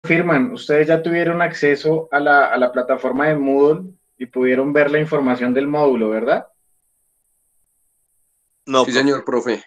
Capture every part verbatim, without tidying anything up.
Firman, ¿ustedes ya tuvieron acceso a la, a la plataforma de Moodle y pudieron ver la información del módulo, verdad? No, Sí, profe. señor profe.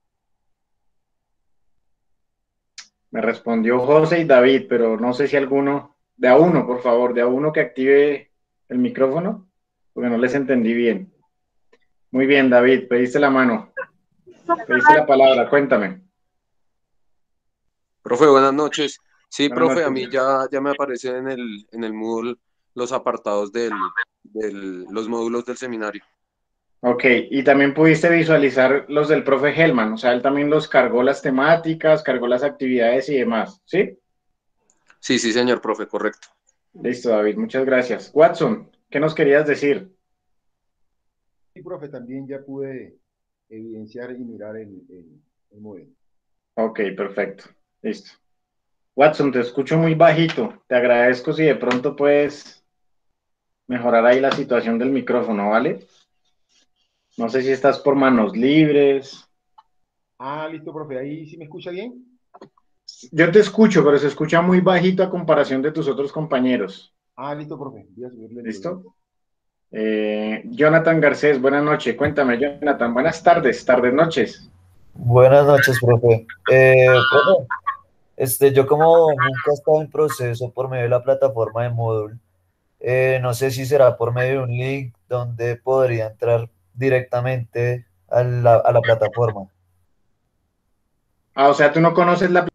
Me respondió José y David, pero no sé si alguno, de a uno, por favor, de a uno que active el micrófono, porque no les entendí bien. Muy bien, David, pediste la mano, pediste la palabra, cuéntame. Profe, buenas noches. Sí, Buenas profe, a noches. mí ya, ya me aparecen en el, en el Moodle los apartados del, del, los módulos del seminario. Ok, y también pudiste visualizar los del profe Hellman, o sea, él también los cargó las temáticas, cargó las actividades y demás, ¿sí? Sí, sí, señor profe, correcto. Listo, David, muchas gracias. Watson, ¿qué nos querías decir? Sí, profe, también ya pude evidenciar y mirar el, el, el modelo. Ok, perfecto, listo. Watson, te escucho muy bajito, te agradezco si de pronto puedes mejorar ahí la situación del micrófono, ¿vale? No sé si estás por manos libres. Ah, listo, profe, ahí sí me escucha bien. Yo te escucho, pero se escucha muy bajito a comparación de tus otros compañeros. Ah, listo, profe, voy a subirle el volumen. ¿Listo? Eh, Jonathan Garcés, buenas noches. Cuéntame, Jonathan. Buenas tardes, tardes, noches. Buenas noches, profe. Eh, profe, este, yo como nunca he estado en proceso por medio de la plataforma de Moodle, eh, no sé si será por medio de un link donde podría entrar directamente a la, a la plataforma. Ah, o sea, tú no conoces la...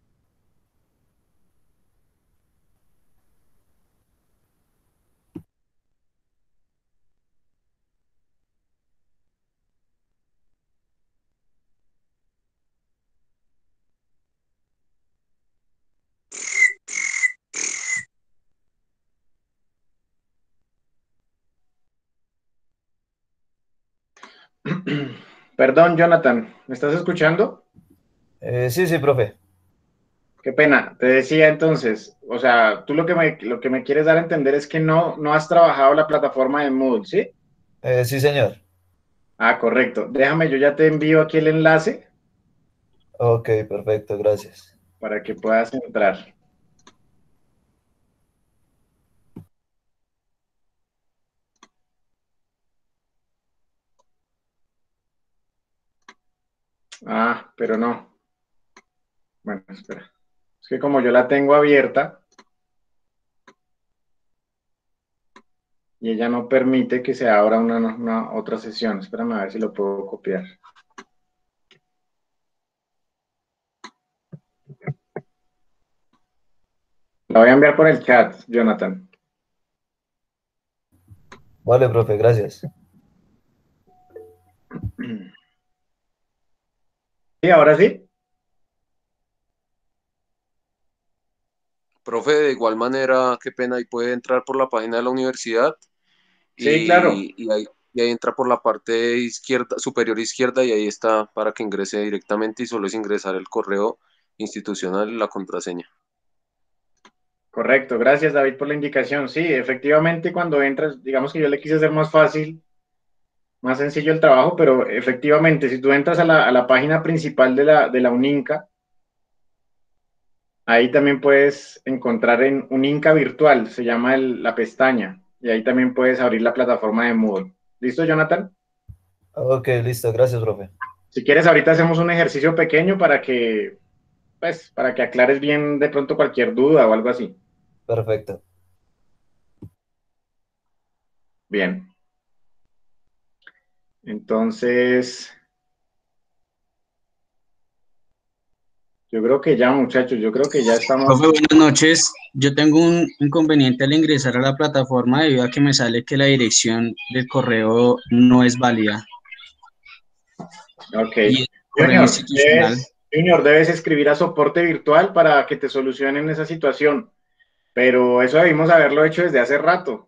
Perdón, Jonathan, ¿me estás escuchando? Eh, sí, sí, profe. Qué pena. Te decía entonces, o sea, tú lo que me, lo que me quieres dar a entender es que no, no has trabajado la plataforma de Moodle, ¿sí? Eh, sí, señor. Ah, correcto. Déjame, yo ya te envío aquí el enlace Ok, perfecto, gracias. para que puedas entrar. Ah, pero no. Bueno, espera. Es que como yo la tengo abierta y ella no permite que se abra una, una otra sesión. Espérame a ver si lo puedo copiar. La voy a enviar por el chat, Jonathan. Vale, profe, gracias. Sí, ahora sí. Profe, de igual manera, qué pena, ahí puede entrar por la página de la universidad Sí, claro. y, y ahí, y ahí entra por la parte izquierda, superior izquierda y ahí está para que ingrese directamente y solo es ingresar el correo institucional y la contraseña. Correcto. Gracias, David, por la indicación. Sí, efectivamente, cuando entras, digamos que yo le quise hacer más fácil, más sencillo el trabajo, pero efectivamente, si tú entras a la, a la página principal de la, de la UNINCA, ahí también puedes encontrar en UNINCA virtual, se llama el- la pestaña, y ahí también puedes abrir la plataforma de Moodle. ¿Listo, Jonathan? Ok, listo, gracias, profe. Si quieres, ahorita hacemos un ejercicio pequeño para que, pues, para que aclares bien de pronto cualquier duda o algo así. Perfecto. Bien. Entonces, yo creo que ya, muchachos, yo creo que ya Profe, estamos. buenas noches. Yo tengo un inconveniente al ingresar a la plataforma debido a que me sale que la dirección del correo no es válida Ok. y es correo Junior, institucional. debes, Junior, debes escribir a soporte virtual para que te solucionen esa situación, pero eso debimos haberlo hecho desde hace rato.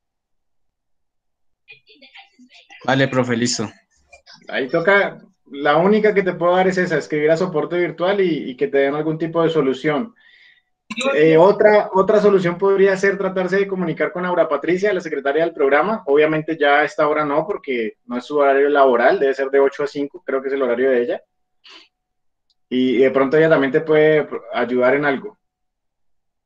Vale, profe, listo. Ahí toca, la única que te puedo dar es esa, escribir a soporte virtual y, y que te den algún tipo de solución. Eh, otra, otra solución podría ser tratarse de comunicar con Aura Patricia, la secretaria del programa. Obviamente ya a esta hora no, porque no es su horario laboral, debe ser de ocho a cinco, creo que es el horario de ella. Y, y de pronto ella también te puede ayudar en algo.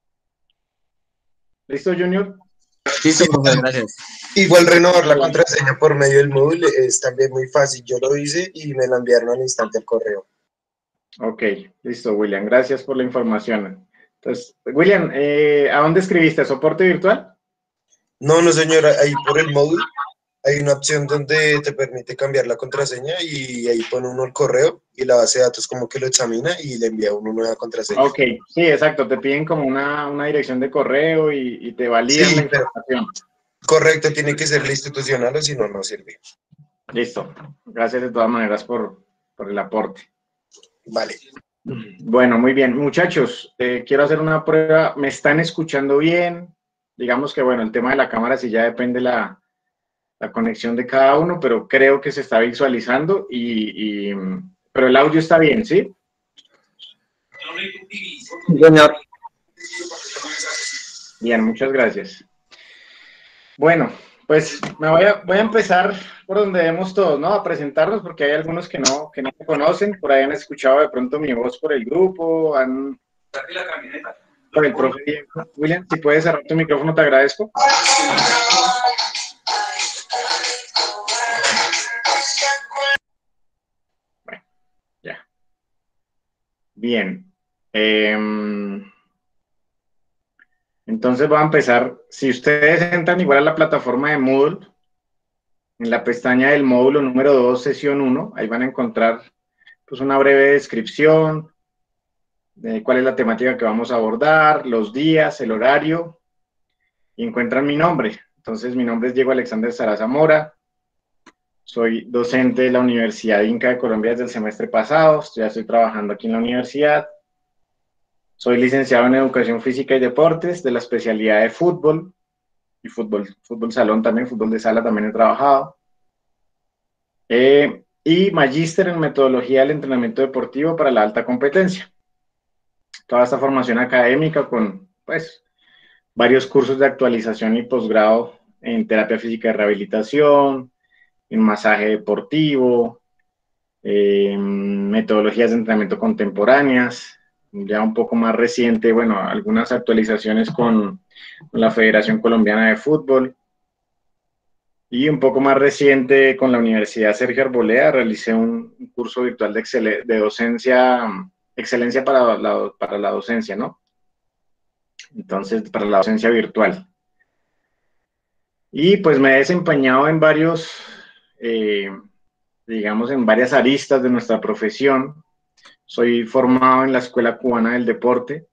¿Listo, Junior? Listo, profe, gracias. Igual renovar la contraseña por medio del módulo es también muy fácil. Yo lo hice y me la enviaron al instante al correo. Ok, listo, William. Gracias por la información. Entonces, William, eh, ¿a dónde escribiste? ¿Soporte virtual? No, no, señora, ahí por el módulo hay una opción donde te permite cambiar la contraseña y ahí pone uno el correo y la base de datos como que lo examina y le envía una nueva contraseña. Ok, sí, exacto. Te piden como una, una dirección de correo y, y te validan Sí, la pero información. correcto, tiene que ser la institucional o si no, no sirve. Listo. Gracias de todas maneras por, por el aporte. Vale. Bueno, muy bien. Muchachos, eh, quiero hacer una prueba. ¿Me están escuchando bien? Digamos que, bueno, el tema de la cámara sí ya depende la, la conexión de cada uno, pero creo que se está visualizando y, y pero el audio está bien, ¿sí? Señor. Bien, muchas gracias. Bueno, pues me voy a, voy a empezar por donde vemos todos, ¿no? A presentarnos, porque hay algunos que no, que no me conocen, por ahí han escuchado de pronto mi voz por el grupo, han... Por el profe Diego. William, si puedes cerrar tu micrófono, te agradezco. Bueno, ya. Bien. Eh, entonces voy a empezar. Si ustedes entran igual a la plataforma de Moodle, en la pestaña del módulo número dos, sesión uno, ahí van a encontrar pues, una breve descripción de cuál es la temática que vamos a abordar, los días, el horario, y encuentran mi nombre. Entonces, mi nombre es Diego Alexander Saraza Mora, soy docente de la Universidad Inca de Colombia desde el semestre pasado, ya estoy trabajando aquí en la universidad. Soy licenciado en Educación Física y Deportes de la especialidad de fútbol y fútbol, fútbol salón también, fútbol de sala también he trabajado. Eh, y magíster en Metodología del Entrenamiento Deportivo para la Alta Competencia. Toda esta formación académica con, pues, varios cursos de actualización y posgrado en terapia física de rehabilitación, en masaje deportivo, eh, metodologías de entrenamiento contemporáneas, ya un poco más reciente, bueno, algunas actualizaciones con, con la Federación Colombiana de Fútbol, y un poco más reciente con la Universidad Sergio Arboleda realicé un, un curso virtual de, excel, de docencia, excelencia para la, para la docencia, ¿no? Entonces, para la docencia virtual. Y pues me he desempeñado en varios, eh, digamos, en varias aristas de nuestra profesión. Soy formado en la Escuela Cubana del Deporte.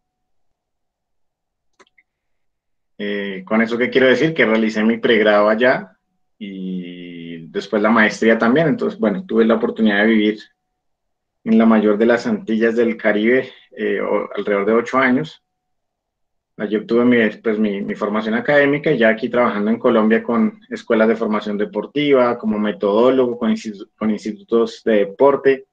Eh, con eso, ¿qué quiero decir? Que realicé mi pregrado allá y después la maestría también. Entonces, bueno, tuve la oportunidad de vivir en la mayor de las Antillas del Caribe eh, alrededor de ocho años. Allí obtuve mi, pues, mi, mi formación académica y ya aquí trabajando en Colombia con escuelas de formación deportiva, como metodólogo, con, institu con institutos de deporte.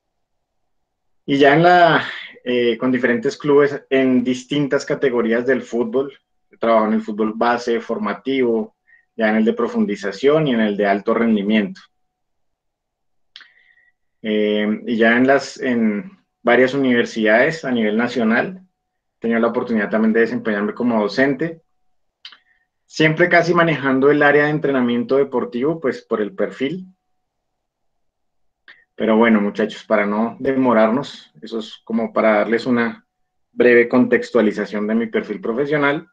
Y ya en la, eh, con diferentes clubes en distintas categorías del fútbol. He trabajado en el fútbol base, formativo, ya en el de profundización y en el de alto rendimiento. Eh, y ya en, las, en varias universidades a nivel nacional, he tenido la oportunidad también de desempeñarme como docente, siempre casi manejando el área de entrenamiento deportivo, pues por el perfil. Pero bueno, muchachos, para no demorarnos, eso es como para darles una breve contextualización de mi perfil profesional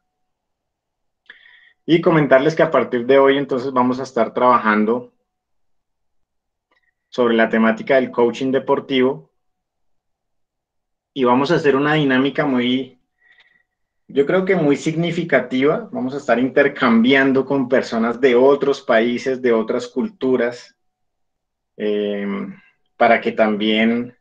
y comentarles que a partir de hoy entonces vamos a estar trabajando sobre la temática del coaching deportivo y vamos a hacer una dinámica muy, yo creo que muy significativa. Vamos a estar intercambiando con personas de otros países, de otras culturas, eh, para que también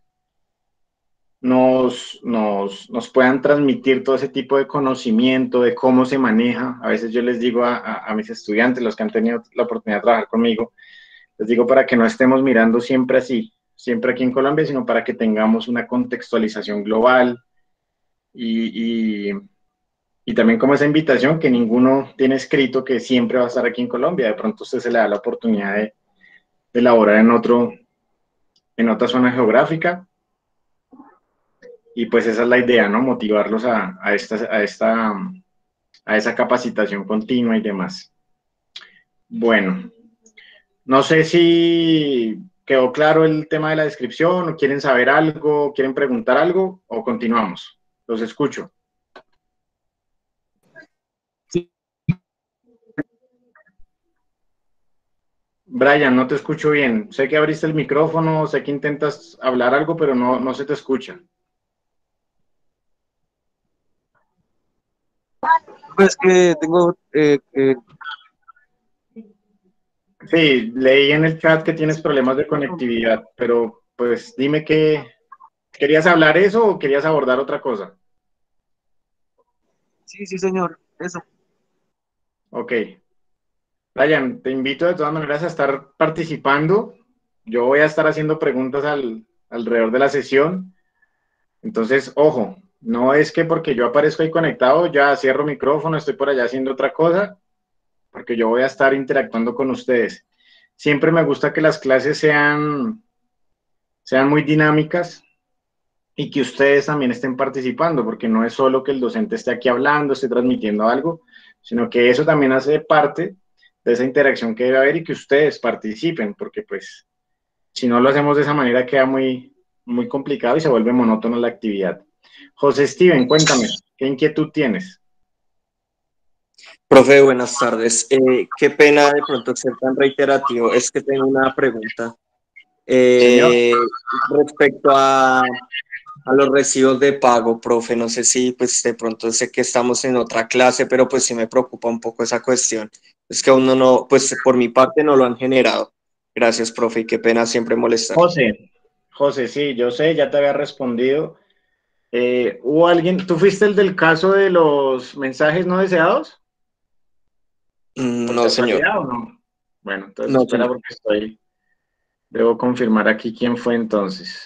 nos, nos, nos puedan transmitir todo ese tipo de conocimiento, de cómo se maneja. A veces yo les digo a, a, a mis estudiantes, los que han tenido la oportunidad de trabajar conmigo, les digo para que no estemos mirando siempre así, siempre aquí en Colombia, sino para que tengamos una contextualización global y, y, y también como esa invitación que ninguno tiene escrito que siempre va a estar aquí en Colombia. De pronto usted se le da la oportunidad de, de laborar en, otro, en otra zona geográfica. Y pues esa es la idea, ¿no? Motivarlos a, a, esta, a, esta, a esa capacitación continua y demás. Bueno, no sé si quedó claro el tema de la descripción, o quieren saber algo, quieren preguntar algo, o continuamos. Los escucho. Brian, no te escucho bien. Sé que abriste el micrófono, sé que intentas hablar algo, pero no, no se te escucha. Pues que tengo... Eh, eh, Sí, leí en el chat que tienes problemas de conectividad, pero pues dime que... ¿Querías hablar eso o querías abordar otra cosa? sí, sí, señor, eso. Ok. Brian, te invito de todas maneras a estar participando. Yo voy a estar haciendo preguntas al, alrededor de la sesión. Entonces, ojo, no es que porque yo aparezco ahí conectado, ya cierro micrófono, estoy por allá haciendo otra cosa, porque yo voy a estar interactuando con ustedes. Siempre me gusta que las clases sean, sean muy dinámicas y que ustedes también estén participando, porque no es solo que el docente esté aquí hablando, esté transmitiendo algo, sino que eso también hace parte de esa interacción que debe haber y que ustedes participen, porque pues si no lo hacemos de esa manera queda muy, muy complicado y se vuelve monótono la actividad. José Steven, cuéntame, ¿qué inquietud tienes? Profe, buenas tardes. Eh, qué pena de pronto ser tan reiterativo. Es que tengo una pregunta. Señor. Eh, respecto a, a los recibos de pago, profe, no sé si pues de pronto sé que estamos en otra clase, pero pues sí me preocupa un poco esa cuestión. Es que uno no, pues por mi parte no lo han generado. Gracias, profe, y qué pena siempre molestar. José, José, sí, yo sé, ya te había respondido. Eh, ¿hubo alguien, tú fuiste el del caso de los mensajes no deseados? Mm, ¿Por No, señor. casualidad o no? Bueno, entonces No, espera señor. porque estoy, debo confirmar aquí quién fue entonces.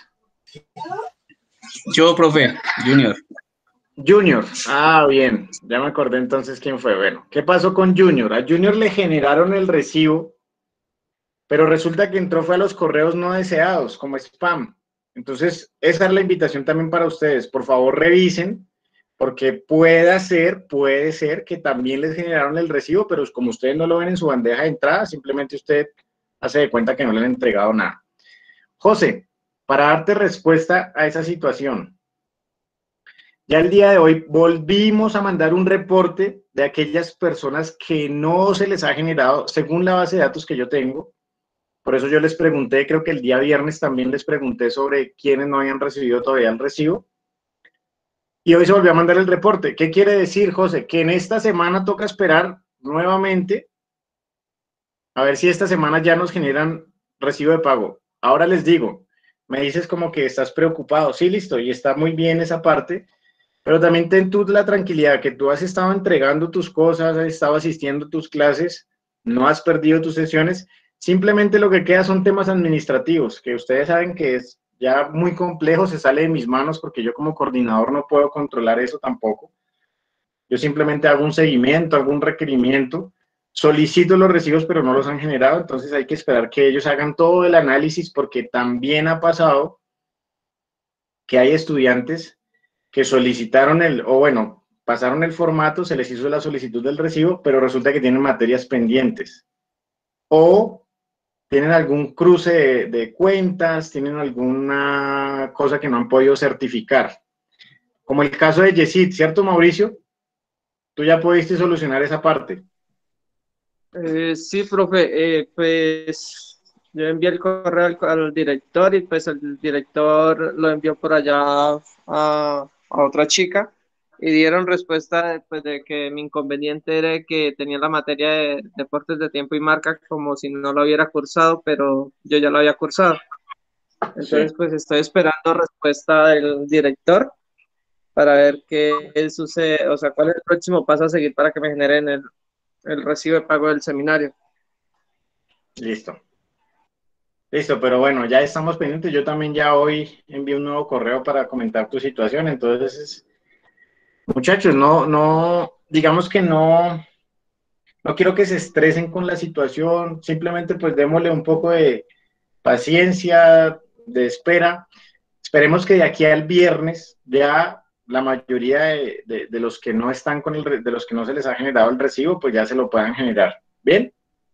Yo, profe, Junior. Junior, ah, bien, ya me acordé entonces quién fue. Bueno, ¿qué pasó con Junior? A Junior le generaron el recibo, pero resulta que entró fue a los correos no deseados, como spam. Entonces, esa es la invitación también para ustedes. Por favor, revisen, porque puede ser, puede ser que también les generaron el recibo, pero como ustedes no lo ven en su bandeja de entrada, simplemente usted hace de cuenta que no le han entregado nada. José, para darte respuesta a esa situación, ya el día de hoy volvimos a mandar un reporte de aquellas personas que no se les ha generado, según la base de datos que yo tengo. Por eso yo les pregunté, creo que el día viernes también les pregunté sobre quiénes no habían recibido todavía el recibo. Y hoy se volvió a mandar el reporte. ¿Qué quiere decir, José? Que en esta semana toca esperar nuevamente a ver si esta semana ya nos generan recibo de pago. Ahora les digo, me dices como que estás preocupado. Sí, listo, y está muy bien esa parte. Pero también ten tú la tranquilidad que tú has estado entregando tus cosas, has estado asistiendo a tus clases, no has perdido tus sesiones, simplemente lo que queda son temas administrativos, que ustedes saben que es ya muy complejo, se sale de mis manos porque yo como coordinador no puedo controlar eso tampoco. Yo simplemente hago un seguimiento, hago un requerimiento, solicito los recibos pero no los han generado, entonces hay que esperar que ellos hagan todo el análisis porque también ha pasado que hay estudiantes que solicitaron el, o bueno, pasaron el formato, se les hizo la solicitud del recibo, pero resulta que tienen materias pendientes. O tienen algún cruce de, de cuentas, tienen alguna cosa que no han podido certificar. Como el caso de Yesid, ¿cierto, Mauricio? Tú ya pudiste solucionar esa parte. Eh, sí, profe, eh, pues yo envié el correo al, al director y pues el director lo envió por allá a, a otra chica y dieron respuesta de, pues, de que mi inconveniente era que tenía la materia de deportes de tiempo y marca como si no lo hubiera cursado, pero yo ya lo había cursado. Entonces, Sí. pues estoy esperando respuesta del director para ver qué sucede, o sea, cuál es el próximo paso a seguir para que me generen el, el recibo de pago del seminario. Listo. Listo, pero bueno, ya estamos pendientes. Yo también ya hoy envié un nuevo correo para comentar tu situación. Entonces, muchachos, no, no, digamos que no, no quiero que se estresen con la situación. Simplemente pues démosle un poco de paciencia, de espera. Esperemos que de aquí al viernes ya la mayoría de, de, de los que no están con el, de los que no se les ha generado el recibo, pues ya se lo puedan generar. ¿Bien?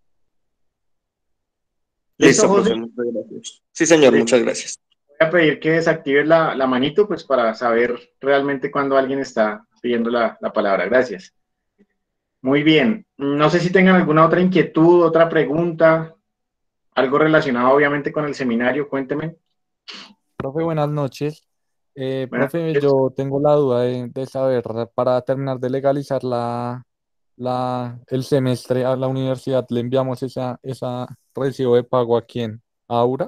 Listo, José? profe, muchas gracias. Sí, señor, Listo. muchas gracias. Voy a pedir que desactives la, la manito, pues para saber realmente cuando alguien está pidiendo la, la palabra. Gracias. Muy bien. No sé si tengan alguna otra inquietud, otra pregunta, algo relacionado obviamente con el seminario, cuénteme. Profe, buenas noches. Eh, Buenas profe, noches. yo tengo la duda de, de saber, para terminar de legalizar la, la, el semestre a la universidad, ¿le enviamos esa, esa recibo de pago a quién? ¿A Aura?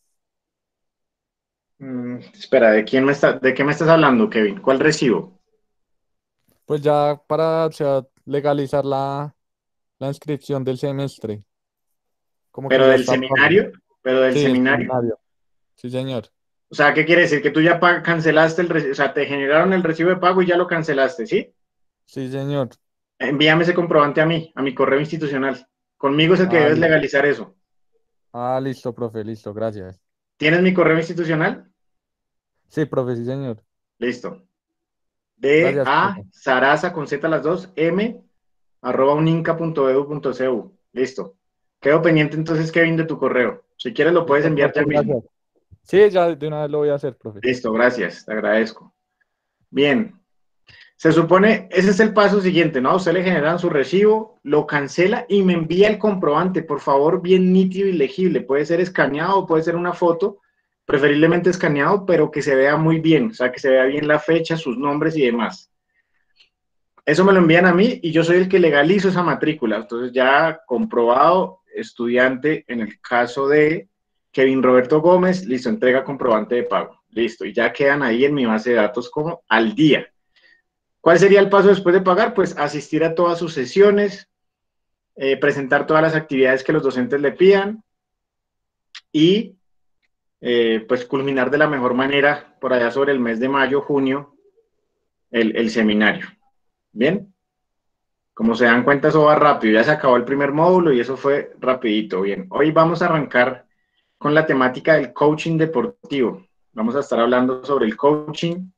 Mm, espera, ¿de quién me está, de qué me estás hablando, Kevin? ¿Cuál recibo? Pues ya para, o sea, legalizar la, la inscripción del semestre, como que ¿Pero ya del está pago. seminario? ¿Pero del Sí, el seminario? seminario. Sí, señor. O sea, ¿qué quiere decir? Que tú ya pa- cancelaste el recibo, o sea, te generaron el recibo de pago y ya lo cancelaste, ¿sí? Sí, señor. Envíame ese comprobante a mí, a mi correo institucional. Conmigo es el que Ah, debes listo. legalizar eso. Ah, listo, profe, listo, gracias. ¿Tienes mi correo institucional? Sí, profe, sí, señor. Listo. De Gracias, a profe. Sarasa con Z las dos, M, arroba uninca punto edu punto cu. Listo. Quedo pendiente entonces, Kevin, de tu correo. Si quieres lo puedes Listo, enviar profe, ya mismo. gracias. Sí, ya de una vez lo voy a hacer, profe. Listo, gracias, te agradezco. Bien. Se supone, ese es el paso siguiente, ¿no? Usted le generan su recibo, lo cancela y me envía el comprobante, por favor, bien nítido y legible. Puede ser escaneado, puede ser una foto, preferiblemente escaneado, pero que se vea muy bien, o sea, que se vea bien la fecha, sus nombres y demás. Eso me lo envían a mí y yo soy el que legalizo esa matrícula. Entonces ya comprobado, estudiante, en el caso de Kevin Roberto Gómez, listo, entrega comprobante de pago. Listo, y ya quedan ahí en mi base de datos como al día. ¿Cuál sería el paso después de pagar? Pues asistir a todas sus sesiones, eh, presentar todas las actividades que los docentes le pidan y eh, pues culminar de la mejor manera por allá sobre el mes de mayo, junio, el, el seminario. ¿Bien? Como se dan cuenta, eso va rápido. Ya se acabó el primer módulo y eso fue rapidito. Bien, hoy vamos a arrancar con la temática del coaching deportivo. Vamos a estar hablando sobre el coaching.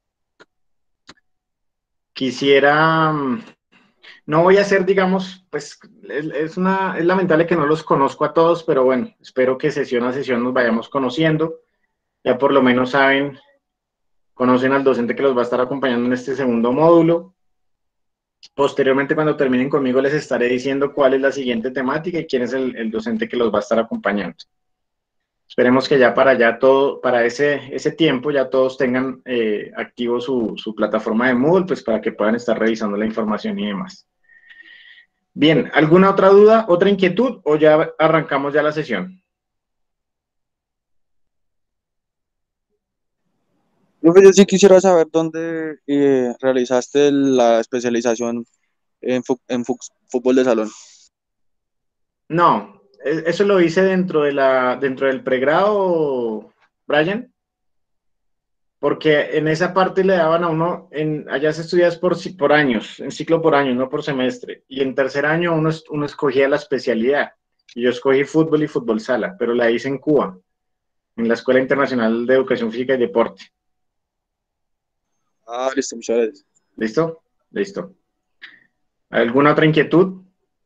Quisiera... No voy a hacer, digamos, pues es, es, una, es lamentable que no los conozco a todos, pero bueno, espero que sesión a sesión nos vayamos conociendo. Ya por lo menos saben, conocen al docente que los va a estar acompañando en este segundo módulo. Posteriormente, cuando terminen conmigo, les estaré diciendo cuál es la siguiente temática y quién es el, el docente que los va a estar acompañando. Esperemos que ya para ya todo, para ese, ese tiempo ya todos tengan eh, activo su, su plataforma de Moodle, pues para que puedan estar revisando la información y demás. Bien, ¿alguna otra duda, otra inquietud o ya arrancamos ya la sesión? Profe, yo sí quisiera saber dónde eh, realizaste la especialización en, fu- en fu- fútbol de salón. No, e- eso lo hice dentro de la, dentro del pregrado, Brian, porque en esa parte le daban a uno, en, allá se estudia por, ci- por años, en ciclo por año, no por semestre, y en tercer año uno, es- uno escogía la especialidad, y yo escogí fútbol y fútbol sala, pero la hice en Cuba, en la Escuela Internacional de Educación Física y Deporte. Ah, listo, muchas gracias. ¿Listo? Listo. ¿Alguna otra inquietud?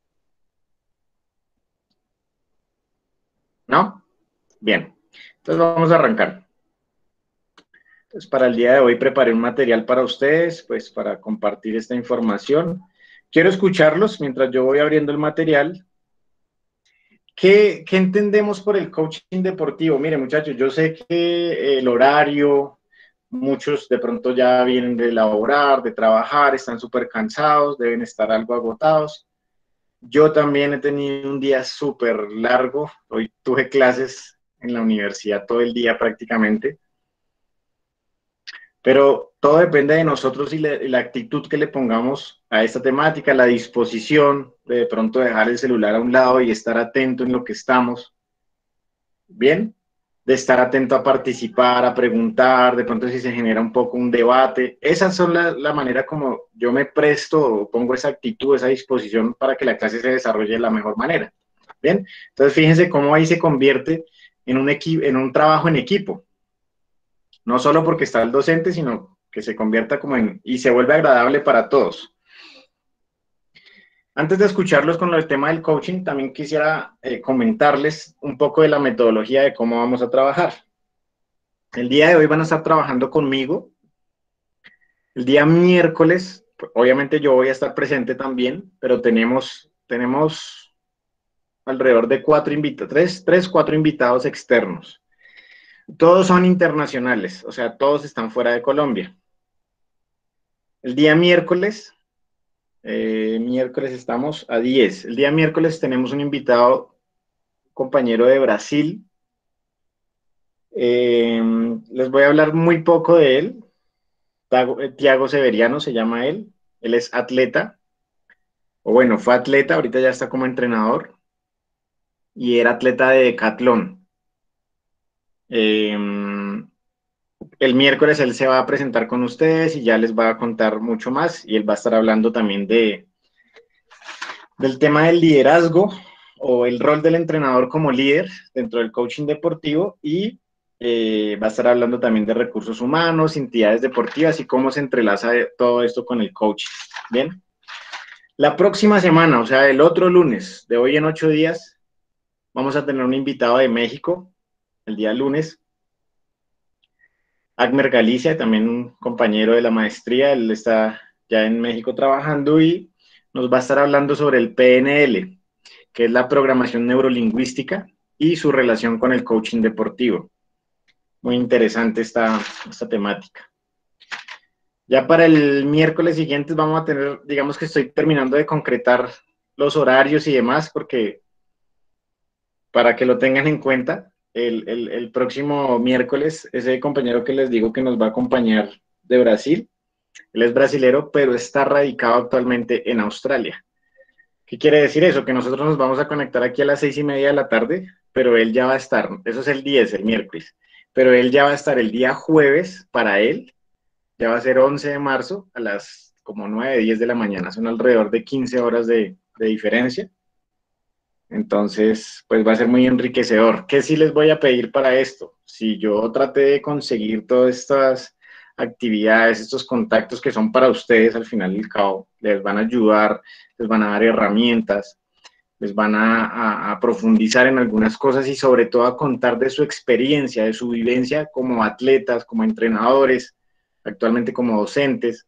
¿No? Bien, entonces vamos a arrancar. Entonces, para el día de hoy preparé un material para ustedes, pues para compartir esta información. Quiero escucharlos mientras yo voy abriendo el material. ¿Qué, qué entendemos por el coaching deportivo? Mire, muchachos, yo sé que el horario, muchos de pronto ya vienen de laborar, de trabajar, están súper cansados, deben estar algo agotados. Yo también he tenido un día súper largo. Hoy tuve clases en la universidad todo el día prácticamente. Pero todo depende de nosotros y, le, y la actitud que le pongamos a esta temática, la disposición de, de pronto dejar el celular a un lado y estar atento en lo que estamos. Bien, de estar atento a participar, a preguntar, de pronto si se genera un poco un debate. Esas son la, la manera como yo me presto o pongo esa actitud, esa disposición para que la clase se desarrolle de la mejor manera. Bien, entonces fíjense cómo ahí se convierte en un, en un trabajo en equipo. No solo porque está el docente, sino que se convierta como en, y se vuelve agradable para todos. Antes de escucharlos con el tema del coaching, también quisiera eh, comentarles un poco de la metodología de cómo vamos a trabajar. El día de hoy van a estar trabajando conmigo. El día miércoles, obviamente yo voy a estar presente también, pero tenemos, tenemos alrededor de cuatro invitados, tres, tres, cuatro invitados externos. Todos son internacionales, o sea, todos están fuera de Colombia. El día miércoles, eh, miércoles estamos a diez. El día miércoles tenemos un invitado, compañero de Brasil. Eh, les voy a hablar muy poco de él. Tiago Severiano se llama él. Él es atleta, o bueno, fue atleta, ahorita ya está como entrenador, y era atleta de decatlón. Eh, el miércoles él se va a presentar con ustedes y ya les va a contar mucho más, y él va a estar hablando también de, del tema del liderazgo, o el rol del entrenador como líder dentro del coaching deportivo, y eh, va a estar hablando también de recursos humanos, entidades deportivas y cómo se entrelaza todo esto con el coaching. Bien, la próxima semana, o sea, el otro lunes, de hoy en ocho días, vamos a tener un invitado de México, el día lunes, Agmer Galicia, también un compañero de la maestría. Él está ya en México trabajando y nos va a estar hablando sobre el P N L, que es la programación neurolingüística y su relación con el coaching deportivo. Muy interesante esta, esta temática. Ya para el miércoles siguiente vamos a tener, digamos que estoy terminando de concretar los horarios y demás, porque para que lo tengan en cuenta, el, el, el próximo miércoles, ese compañero que les digo que nos va a acompañar de Brasil, él es brasilero, pero está radicado actualmente en Australia. ¿Qué quiere decir eso? Que nosotros nos vamos a conectar aquí a las seis y media de la tarde, pero él ya va a estar, eso es el diez, el miércoles, pero él ya va a estar el día jueves para él, ya va a ser once de marzo a las como nueve, diez de la mañana, son alrededor de quince horas de, de diferencia. Entonces, pues va a ser muy enriquecedor. ¿Qué sí les voy a pedir para esto? Si yo traté de conseguir todas estas actividades, estos contactos que son para ustedes, al final del cabo, les van a ayudar, les van a dar herramientas, les van a, a, a profundizar en algunas cosas y sobre todo a contar de su experiencia, de su vivencia como atletas, como entrenadores, actualmente como docentes.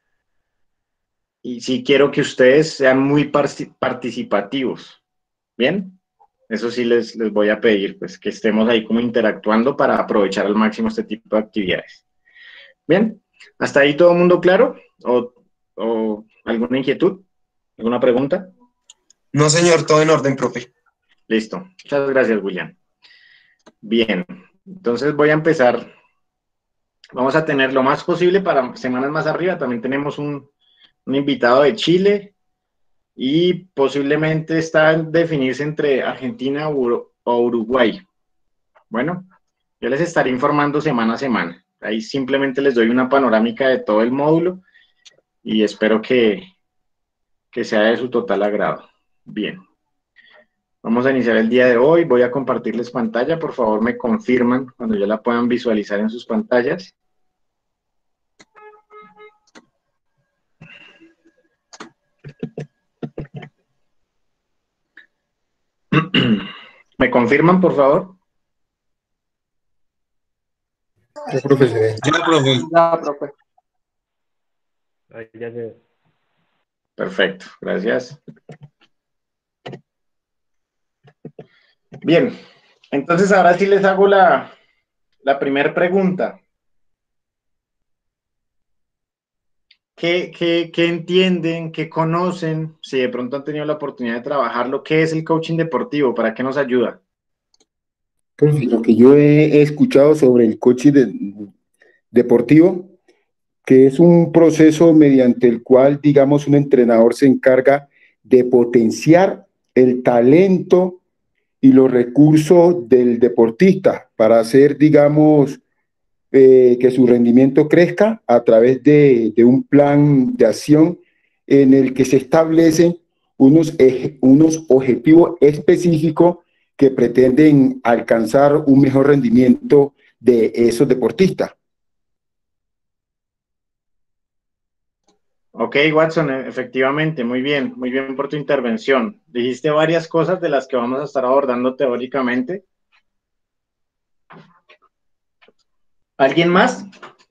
Y sí quiero que ustedes sean muy participativos. Bien, eso sí les, les voy a pedir, pues que estemos ahí como interactuando para aprovechar al máximo este tipo de actividades. Bien, ¿hasta ahí todo el mundo claro? ¿O, o alguna inquietud? ¿Alguna pregunta? No, señor, todo en orden, profe. Listo, muchas gracias, William. Bien, entonces voy a empezar. Vamos a tener lo más posible para semanas más arriba. También tenemos un, un invitado de Chile, y posiblemente está en definirse entre Argentina o Uruguay. Bueno, yo les estaré informando semana a semana. Ahí simplemente les doy una panorámica de todo el módulo y espero que, que sea de su total agrado. Bien. Vamos a iniciar el día de hoy. Voy a compartirles pantalla. Por favor, me confirman cuando ya la puedan visualizar en sus pantallas. ¿Me confirman, por favor? Ya, profe. Ya, profe. Ya, profe. Ahí ya se... Perfecto, gracias. Bien, entonces ahora sí les hago la, la primera pregunta. ¿Qué, qué, ¿Qué entienden, qué conocen, si de pronto han tenido la oportunidad de trabajarlo? ¿Qué es el coaching deportivo? ¿Para qué nos ayuda? Profe, lo que yo he, he escuchado sobre el coaching de- deportivo, que es un proceso mediante el cual, digamos, un entrenador se encarga de potenciar el talento y los recursos del deportista para hacer, digamos, eh, que su rendimiento crezca a través de, de un plan de acción en el que se establecen unos, eje- unos objetivos específicos que pretenden alcanzar un mejor rendimiento de esos deportistas. Ok, Watson, e- efectivamente, muy bien, muy bien por tu intervención. Dijiste varias cosas de las que vamos a estar abordando teóricamente. ¿Alguien más?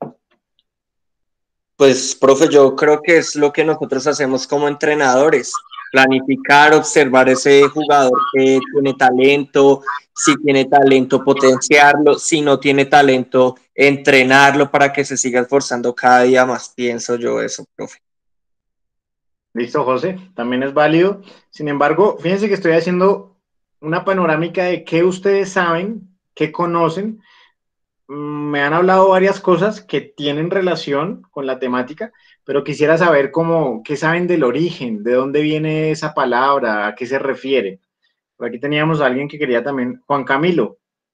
Pues, profe, yo creo que es lo que nosotros hacemos como entrenadores, planificar, observar ese jugador que tiene talento, si tiene talento, potenciarlo, si no tiene talento, entrenarlo para que se siga esforzando cada día más, pienso yo eso, profe. Listo, José, también es válido. Sin embargo, fíjense que estoy haciendo una panorámica de qué ustedes saben, qué conocen. Mm, Me han hablado varias cosas que tienen relación con la temática, pero quisiera saber cómo, qué saben del origen, de dónde viene esa palabra, a qué se refiere. Por aquí teníamos a alguien que quería también, Juan Camilo.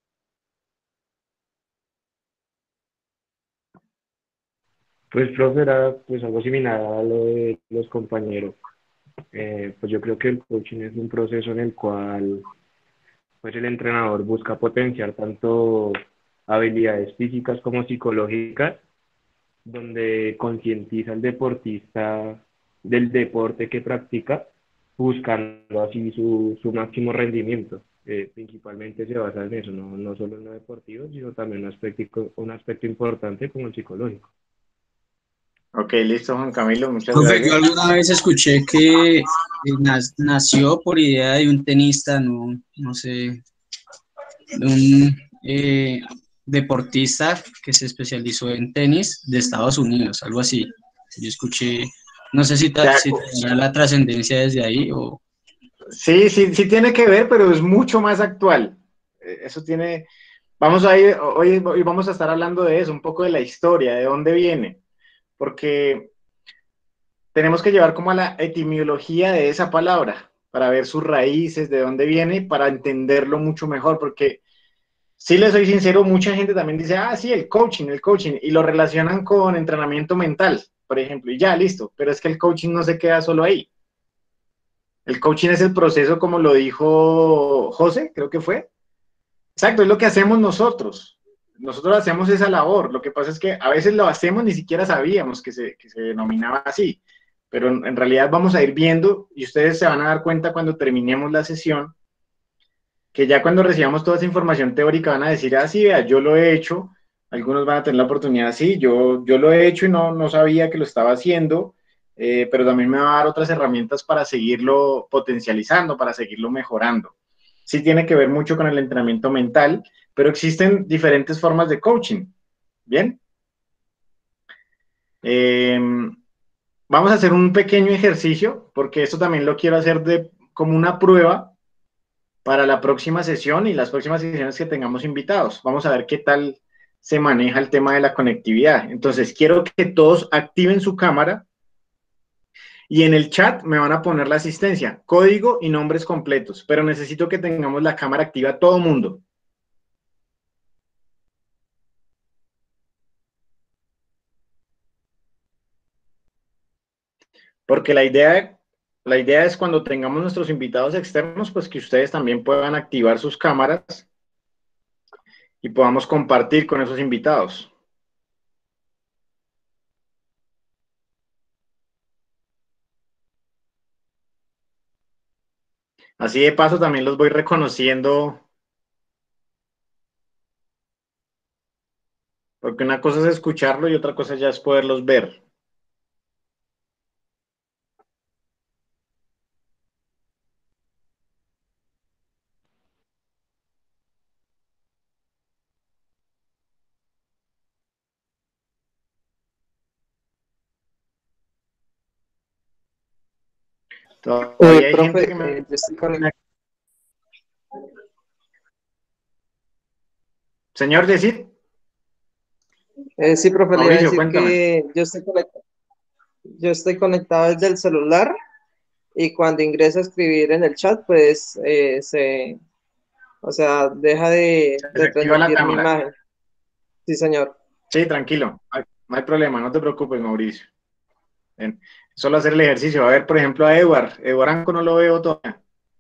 Pues, profe, era pues algo similar a lo de los compañeros. Eh, pues yo creo que el coaching es un proceso en el cual pues el entrenador busca potenciar tanto habilidades físicas como psicológicas, donde concientiza al deportista del deporte que practica, buscando así su, su máximo rendimiento. Eh, principalmente se basa en eso, no, no solo en lo deportivo, sino también un aspecto, un aspecto importante como el psicológico. Ok, listo, Juan Camilo, muchas Profe, yo gracias. alguna vez escuché que eh, nas- nació por idea de un tenista, no, no sé, de un eh, deportista que se especializó en tenis de Estados Unidos, algo así. Yo escuché, no sé si, ta- si tendrá la trascendencia desde ahí o... Sí, sí, sí tiene que ver, pero es mucho más actual. Eh, Eso tiene, vamos a ir, hoy, hoy vamos a estar hablando de eso, un poco de la historia, de dónde viene, porque tenemos que llevar como a la etimología de esa palabra, para ver sus raíces, de dónde viene, para entenderlo mucho mejor, porque si les soy sincero, mucha gente también dice, ah, sí, el coaching, el coaching, y lo relacionan con entrenamiento mental, por ejemplo, y ya, listo, pero es que el coaching no se queda solo ahí. El coaching es el proceso, como lo dijo José, creo que fue. Exacto, es lo que hacemos nosotros. Nosotros hacemos esa labor. Lo que pasa es que a veces lo hacemos, ni siquiera sabíamos que se, que se denominaba así. Pero en, en realidad vamos a ir viendo y ustedes se van a dar cuenta cuando terminemos la sesión que ya cuando recibamos toda esa información teórica van a decir, ah, sí, vea, yo lo he hecho. Algunos van a tener la oportunidad, sí, yo, yo lo he hecho y no, no sabía que lo estaba haciendo, eh, pero también me va a dar otras herramientas para seguirlo potencializando, para seguirlo mejorando. Sí tiene que ver mucho con el entrenamiento mental, pero existen diferentes formas de coaching. Bien. Eh, Vamos a hacer un pequeño ejercicio, porque esto también lo quiero hacer de, como una prueba para la próxima sesión y las próximas sesiones que tengamos invitados. Vamos a ver qué tal se maneja el tema de la conectividad. Entonces, quiero que todos activen su cámara y en el chat me van a poner la asistencia, código y nombres completos, pero necesito que tengamos la cámara activa todo mundo. Porque la idea, la idea es cuando tengamos nuestros invitados externos, pues que ustedes también puedan activar sus cámaras y podamos compartir con esos invitados. Así de paso también los voy reconociendo, porque una cosa es escucharlo y otra cosa ya es poderlos ver. Eh, Todavía hay gente profe, que me... eh, yo estoy conectado. Señor, decir, Eh, sí, profe, le iba a Mauricio, decir cuéntame. que yo estoy conectado, yo estoy conectado desde el celular y cuando ingreso a escribir en el chat, pues eh, se, o sea, deja de, de Desactiva la transmitir mi cámara. imagen. Sí, señor. Sí, tranquilo, no hay, no hay problema, no te preocupes, Mauricio. Bien. Solo hacer el ejercicio. A ver, por ejemplo, a Edward. Edward Anco no lo veo todavía.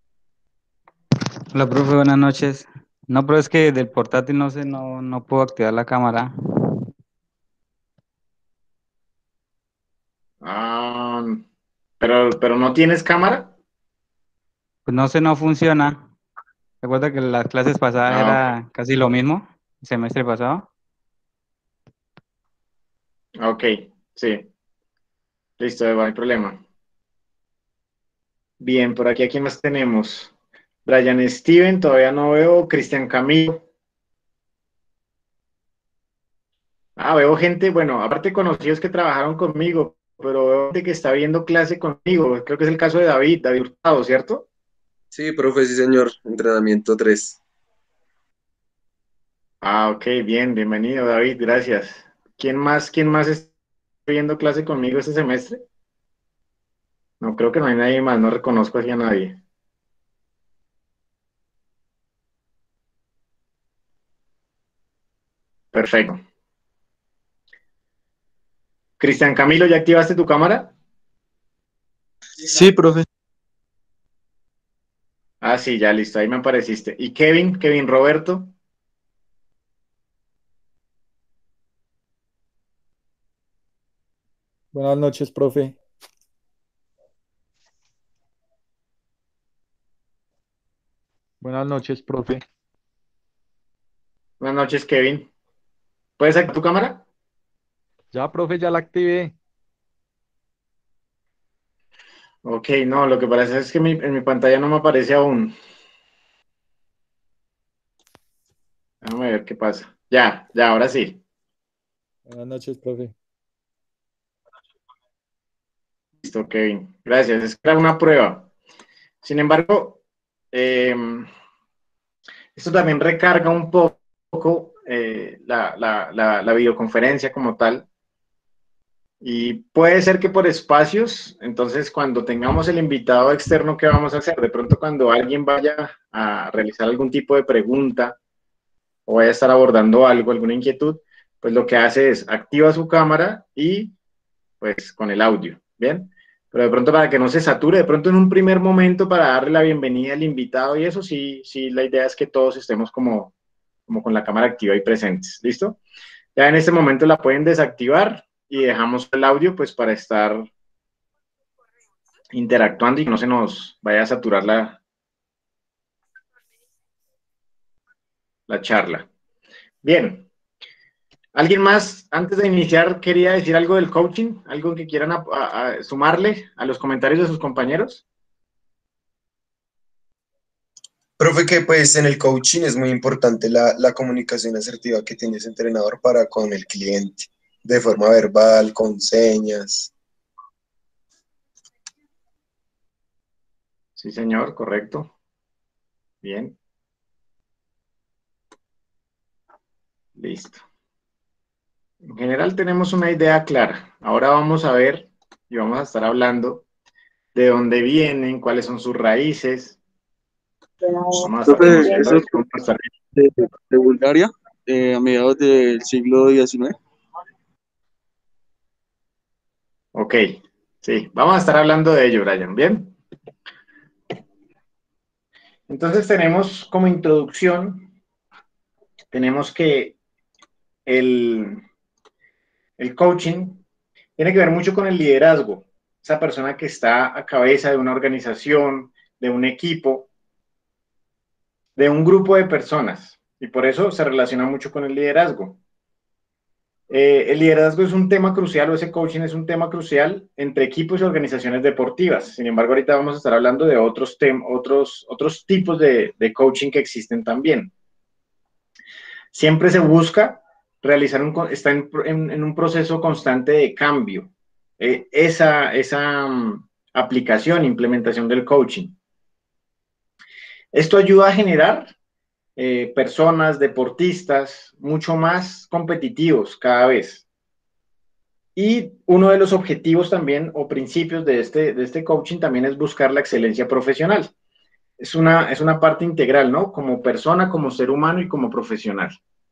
Hola, profe, buenas noches. No, pero es que del portátil no sé, no, no puedo activar la cámara. Ah, Pero, pero no tienes cámara. Pues no sé, no funciona. Recuerda que las clases pasadas Ah, era casi lo mismo, el semestre pasado. ok, sí, listo, no hay problema. Bien, por aquí, ¿a quién más tenemos? Brian Steven, todavía no veo. Cristian Camilo. Ah, veo gente, bueno, aparte conocidos que trabajaron conmigo, pero veo gente que está viendo clase conmigo. Creo que es el caso de David, David Hurtado, ¿cierto? Sí, profe, sí, señor. Entrenamiento tres. Ah, ok, bien, bienvenido, David, gracias. ¿Quién más, quién más está viendo clase conmigo este semestre? No, creo que no hay nadie más, no reconozco así a nadie. Perfecto. Cristian Camilo, ¿ya activaste tu cámara? Sí, profe. Ah, sí, ya listo, ahí me apareciste. ¿Y Kevin, Kevin Roberto? Buenas noches, profe. Buenas noches, profe. Buenas noches, Kevin. ¿Puedes activar tu cámara? Ya, profe, ya la activé. Ok, no, lo que pasa es que mi- en mi pantalla no me aparece aún. Déjame ver qué pasa. Ya, ya, ahora sí. Buenas noches, profe. Listo, Kevin. Gracias. Es que era una prueba. Sin embargo, eh, esto también recarga un poco eh, la, la, la, la videoconferencia como tal. Y puede ser que por espacios, entonces cuando tengamos el invitado externo, ¿qué vamos a hacer? De pronto cuando alguien vaya a realizar algún tipo de pregunta o vaya a estar abordando algo, alguna inquietud, pues lo que hace es activa su cámara y pues con el audio, ¿bien? Pero de pronto para que no se sature, de pronto en un primer momento para darle la bienvenida al invitado y eso sí, sí, la idea es que todos estemos como, como con la cámara activa y presentes, ¿listo? Ya en este momento la pueden desactivar y dejamos el audio pues para estar interactuando y que no se nos vaya a saturar la, la charla. Bien. ¿Alguien más, antes de iniciar, quería decir algo del coaching? ¿Algo que quieran a, a, a sumarle a los comentarios de sus compañeros? Profe, que pues en el coaching es muy importante la, la comunicación asertiva que tiene ese entrenador para con el cliente, de forma verbal, con señas. Sí, señor, correcto. Bien. Listo. En general tenemos una idea clara. Ahora vamos a ver y vamos a estar hablando de dónde vienen, cuáles son sus raíces. Vamos a estar Profe, conociendo eso es de cómo estar. de, de Bulgaria, eh, a mediados del siglo diecinueve. Ok, sí, vamos a estar hablando de ello, Brian. Bien. Entonces tenemos como introducción, tenemos que el, el coaching tiene que ver mucho con el liderazgo. Esa persona que está a cabeza de una organización, de un equipo, de un grupo de personas. Y por eso se relaciona mucho con el liderazgo. Eh, el liderazgo es un tema crucial, o ese coaching es un tema crucial entre equipos y organizaciones deportivas. Sin embargo, ahorita vamos a estar hablando de otros, otros, otros tipos de, de coaching que existen también. Siempre se busca realizar un, está en, en, en un proceso constante de cambio. Eh, esa esa um, aplicación, implementación del coaching. Esto ayuda a generar eh, personas, deportistas, mucho más competitivos cada vez. Y uno de los objetivos también o principios de este, de este coaching también es buscar la excelencia profesional. Es una, es una parte integral, ¿no? Como persona, como ser humano y como profesional.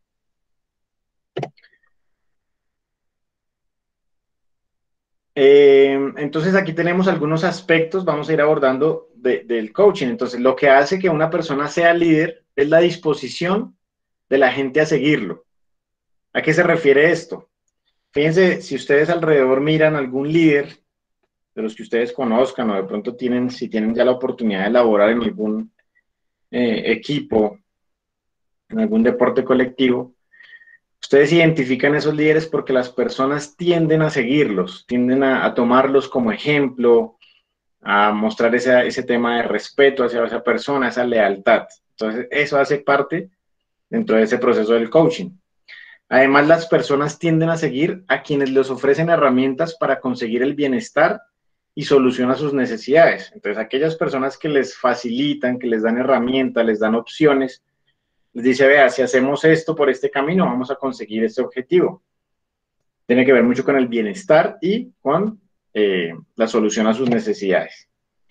Eh, entonces aquí tenemos algunos aspectos, vamos a ir abordando de, del coaching. Entonces lo que hace que una persona sea líder es la disposición de la gente a seguirlo. ¿A qué se refiere esto? Fíjense, si ustedes alrededor miran algún líder, de los que ustedes conozcan o de pronto tienen, si tienen ya la oportunidad de laborar en algún eh, equipo, en algún deporte colectivo, ustedes identifican esos líderes porque las personas tienden a seguirlos, tienden a, a tomarlos como ejemplo, a mostrar ese, ese tema de respeto hacia esa persona, esa lealtad. Entonces, eso hace parte dentro de ese proceso del coaching. Además, las personas tienden a seguir a quienes les ofrecen herramientas para conseguir el bienestar y solución a sus necesidades. Entonces, aquellas personas que les facilitan, que les dan herramientas, les dan opciones, les dice, vea, si hacemos esto por este camino, vamos a conseguir este objetivo. Tiene que ver mucho con el bienestar y con eh, la solución a sus necesidades.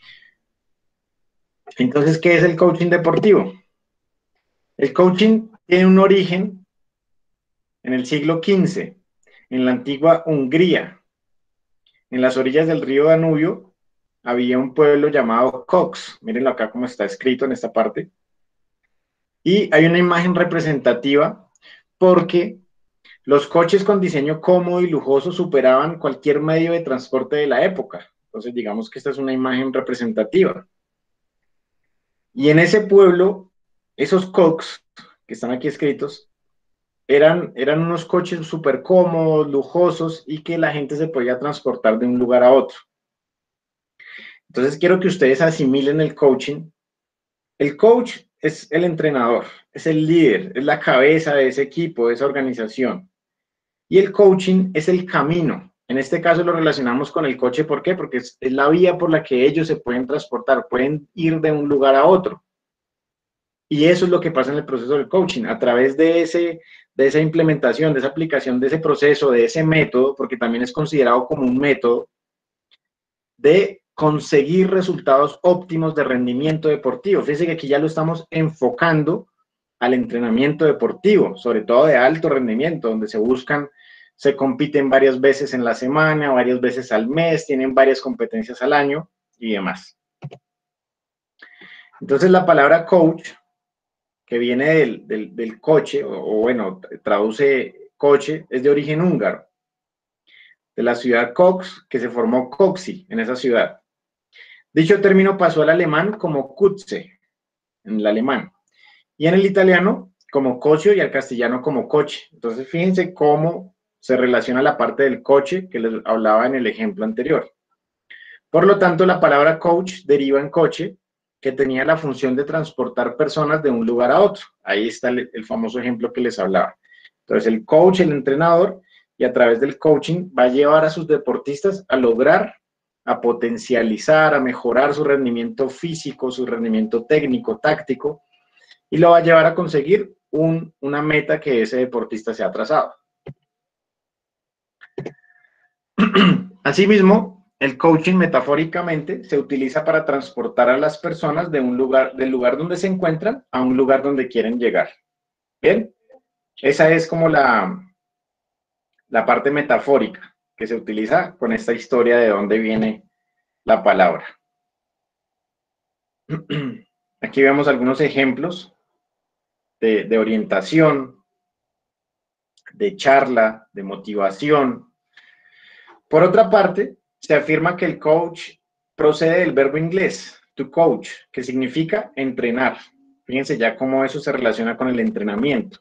Entonces, ¿qué es el coaching deportivo? El coaching tiene un origen en el siglo quince, en la antigua Hungría. En las orillas del río Danubio había un pueblo llamado Koks. Mírenlo acá como está escrito en esta parte. Y hay una imagen representativa porque los coches con diseño cómodo y lujoso superaban cualquier medio de transporte de la época. Entonces, digamos que esta es una imagen representativa. Y en ese pueblo, esos Koks que están aquí escritos, eran, eran unos coches súper cómodos, lujosos, y que la gente se podía transportar de un lugar a otro. Entonces, quiero que ustedes asimilen el coaching. El coach es el entrenador, es el líder, es la cabeza de ese equipo, de esa organización. Y el coaching es el camino. En este caso lo relacionamos con el coche. ¿Por qué? Porque es, es la vía por la que ellos se pueden transportar, pueden ir de un lugar a otro. Y eso es lo que pasa en el proceso del coaching. A través de, ese, de esa implementación, de esa aplicación, de ese proceso, de ese método, porque también es considerado como un método, de conseguir resultados óptimos de rendimiento deportivo. Fíjense que aquí ya lo estamos enfocando al entrenamiento deportivo, sobre todo de alto rendimiento, donde se buscan, se compiten varias veces en la semana, varias veces al mes, tienen varias competencias al año y demás. Entonces la palabra coach, que viene del, del, del coche, o, o bueno, traduce coche, es de origen húngaro, de la ciudad Koks, que se formó Koksi en esa ciudad. Dicho término pasó al alemán como Kutze, en el alemán, y en el italiano como coche y al castellano como coche. Entonces, fíjense cómo se relaciona la parte del coche que les hablaba en el ejemplo anterior. Por lo tanto, la palabra coach deriva en coche, que tenía la función de transportar personas de un lugar a otro. Ahí está el, el famoso ejemplo que les hablaba. Entonces, el coach, el entrenador, y a través del coaching va a llevar a sus deportistas a lograr, a potencializar, a mejorar su rendimiento físico, su rendimiento técnico, táctico, y lo va a llevar a conseguir un, una meta que ese deportista se ha trazado. Asimismo, el coaching metafóricamente se utiliza para transportar a las personas de un lugar, del lugar donde se encuentran a un lugar donde quieren llegar. Bien, esa es como la, la parte metafórica que se utiliza con esta historia de dónde viene la palabra. Aquí vemos algunos ejemplos de, de orientación, de charla, de motivación. Por otra parte, se afirma que el coach procede del verbo inglés, to coach, que significa entrenar. Fíjense ya cómo eso se relaciona con el entrenamiento.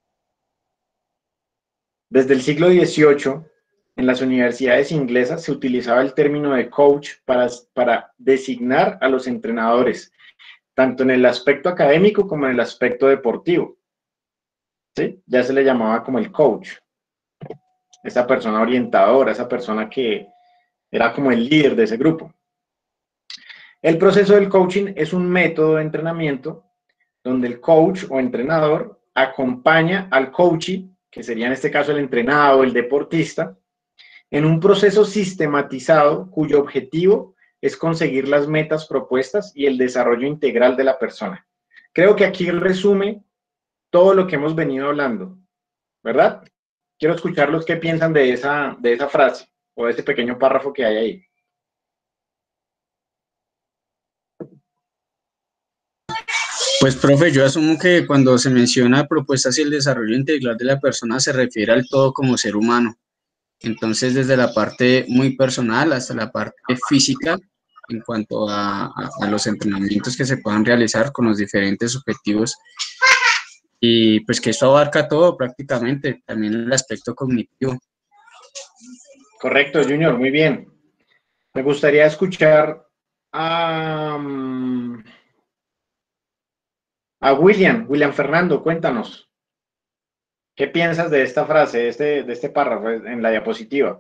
Desde el siglo dieciocho, en las universidades inglesas se utilizaba el término de coach para, para designar a los entrenadores, tanto en el aspecto académico como en el aspecto deportivo. ¿Sí? Ya se le llamaba como el coach. Esa persona orientadora, esa persona que era como el líder de ese grupo. El proceso del coaching es un método de entrenamiento donde el coach o entrenador acompaña al coachee, que sería en este caso el entrenado o el deportista, en un proceso sistematizado cuyo objetivo es conseguir las metas propuestas y el desarrollo integral de la persona. Creo que aquí resume todo lo que hemos venido hablando, ¿verdad? Quiero escucharlos qué piensan de esa, de esa frase o de ese pequeño párrafo que hay ahí. Pues, profe, yo asumo que cuando se menciona propuestas y el desarrollo integral de la persona se refiere al todo como ser humano. Entonces, desde la parte muy personal hasta la parte física, en cuanto a, a, a los entrenamientos que se puedan realizar con los diferentes objetivos, y pues que esto abarca todo prácticamente, también el aspecto cognitivo. Correcto, Junior, muy bien. Me gustaría escuchar a, um, a William, William Fernando, cuéntanos. ¿Qué piensas de esta frase, de este, de este párrafo en la diapositiva?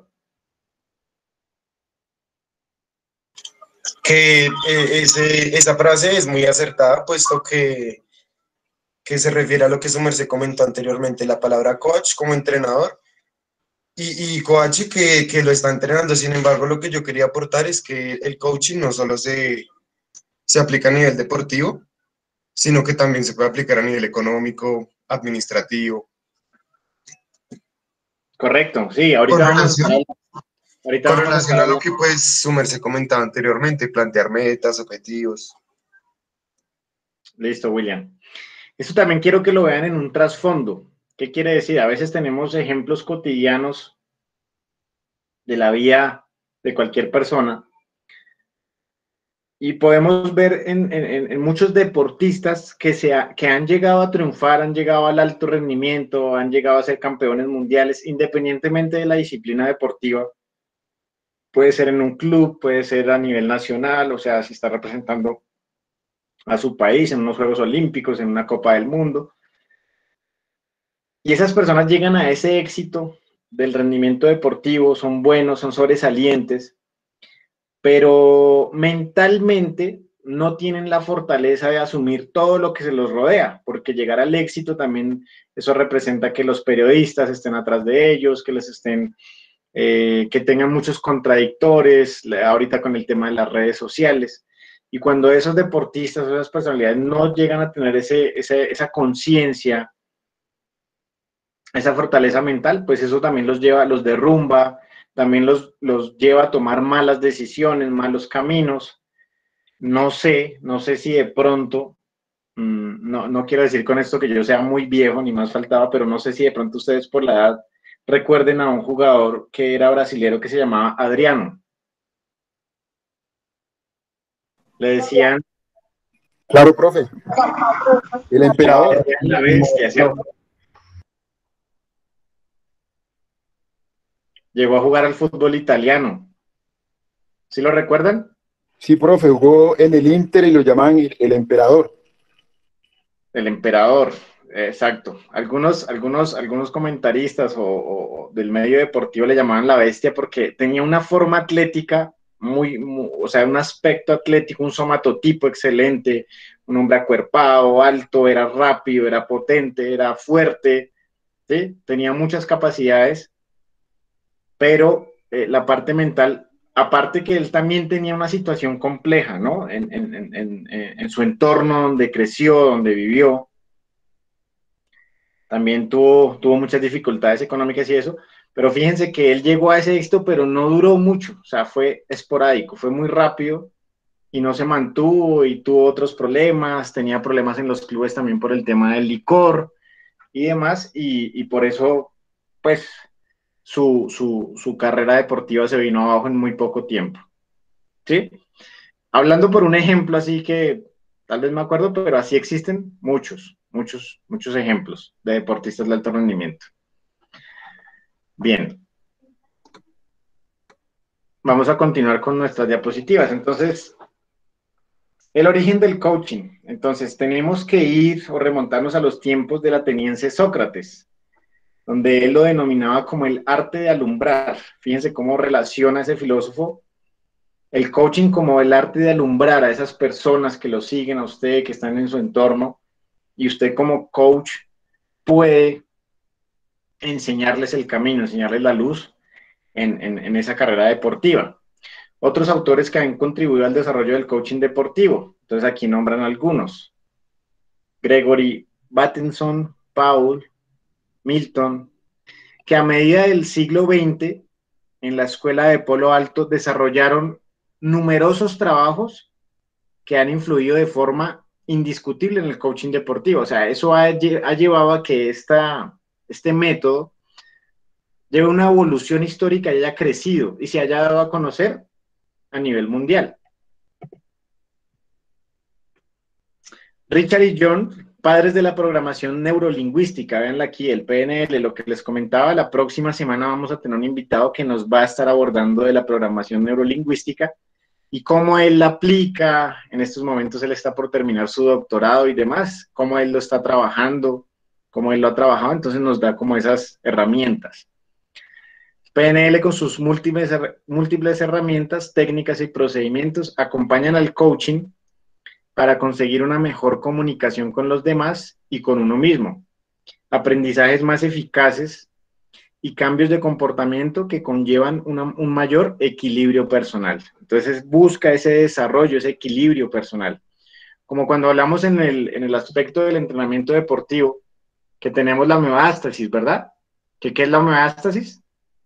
Que eh, ese, esa frase es muy acertada, puesto que, que se refiere a lo que su merced comentó anteriormente, la palabra coach como entrenador y, y coach que, que lo está entrenando. Sin embargo, lo que yo quería aportar es que el coaching no solo se, se aplica a nivel deportivo, sino que también se puede aplicar a nivel económico, administrativo. Correcto, sí, ahorita Con vamos relación, a, ahorita con vamos relación a, a lo que pues su merced comentaba anteriormente, plantear metas, objetivos. Listo, William. Eso también quiero que lo vean en un trasfondo. ¿Qué quiere decir? A veces tenemos ejemplos cotidianos de la vida de cualquier persona y podemos ver en, en, en muchos deportistas que, se ha, que han llegado a triunfar, han llegado al alto rendimiento, han llegado a ser campeones mundiales, independientemente de la disciplina deportiva. Puede ser en un club, puede ser a nivel nacional, o sea, si está representando a su país en unos Juegos Olímpicos, en una Copa del Mundo. Y esas personas llegan a ese éxito del rendimiento deportivo, son buenos, son sobresalientes, pero mentalmente no tienen la fortaleza de asumir todo lo que se los rodea, porque llegar al éxito también, eso representa que los periodistas estén atrás de ellos, que les estén, eh, que tengan muchos contradictores, ahorita con el tema de las redes sociales. Y cuando esos deportistas, esas personalidades no llegan a tener ese, ese, esa conciencia, esa fortaleza mental, pues eso también los lleva, los derrumba, también los, los lleva a tomar malas decisiones, malos caminos. No sé, no sé si de pronto, mmm, no, no quiero decir con esto que yo sea muy viejo, ni más faltaba, pero no sé si de pronto ustedes por la edad recuerden a un jugador que era brasilero que se llamaba Adriano. Le decían... Claro, profe. El emperador. La bestia, ¿cierto? Llegó a jugar al fútbol italiano. ¿Sí lo recuerdan? Sí, profe, jugó en el Inter y lo llamaban el, el emperador. El emperador, exacto. Algunos, algunos, algunos comentaristas o, o del medio deportivo le llamaban la bestia porque tenía una forma atlética muy, muy, o sea, un aspecto atlético, un somatotipo excelente, un hombre acuerpado, alto, era rápido, era potente, era fuerte, ¿sí? Tenía muchas capacidades, pero eh, la parte mental, aparte que él también tenía una situación compleja, ¿no? En, en, en, en, en su entorno donde creció, donde vivió, también tuvo, tuvo muchas dificultades económicas y eso, pero fíjense que él llegó a ese éxito, pero no duró mucho, o sea, fue esporádico, fue muy rápido y no se mantuvo y tuvo otros problemas, tenía problemas en los clubes también por el tema del licor y demás, y, y por eso, pues, su, su, su carrera deportiva se vino abajo en muy poco tiempo, ¿sí? Hablando por un ejemplo así que tal vez me acuerdo, pero así existen muchos, muchos, muchos ejemplos de deportistas de alto rendimiento. Bien. Vamos a continuar con nuestras diapositivas. Entonces, el origen del coaching. Entonces, tenemos que ir o remontarnos a los tiempos del ateniense Sócrates, donde él lo denominaba como el arte de alumbrar. Fíjense cómo relaciona ese filósofo el coaching como el arte de alumbrar a esas personas que lo siguen a usted, que están en su entorno, y usted como coach puede enseñarles el camino, enseñarles la luz en, en, en esa carrera deportiva. Otros autores que han contribuido al desarrollo del coaching deportivo, entonces aquí nombran algunos: Gregory Bateson, Paul, Milton, que a medida del siglo veinte en la escuela de Palo Alto desarrollaron numerosos trabajos que han influido de forma indiscutible en el coaching deportivo. O sea, eso ha, ha llevado a que esta, este método lleve una evolución histórica y haya crecido y se haya dado a conocer a nivel mundial. Richard y John, padres de la programación neurolingüística, véanla aquí, el P N L, lo que les comentaba, la próxima semana vamos a tener un invitado que nos va a estar abordando de la programación neurolingüística y cómo él la aplica. En estos momentos él está por terminar su doctorado y demás, cómo él lo está trabajando, cómo él lo ha trabajado, entonces nos da como esas herramientas. P N L con sus múltiples, múltiples herramientas, técnicas y procedimientos acompañan al coaching para conseguir una mejor comunicación con los demás y con uno mismo, aprendizajes más eficaces y cambios de comportamiento que conllevan una, un mayor equilibrio personal. Entonces busca ese desarrollo, ese equilibrio personal. Como cuando hablamos en el, en el aspecto del entrenamiento deportivo, que tenemos la homeostasis, ¿verdad? ¿Qué, qué es la homeostasis?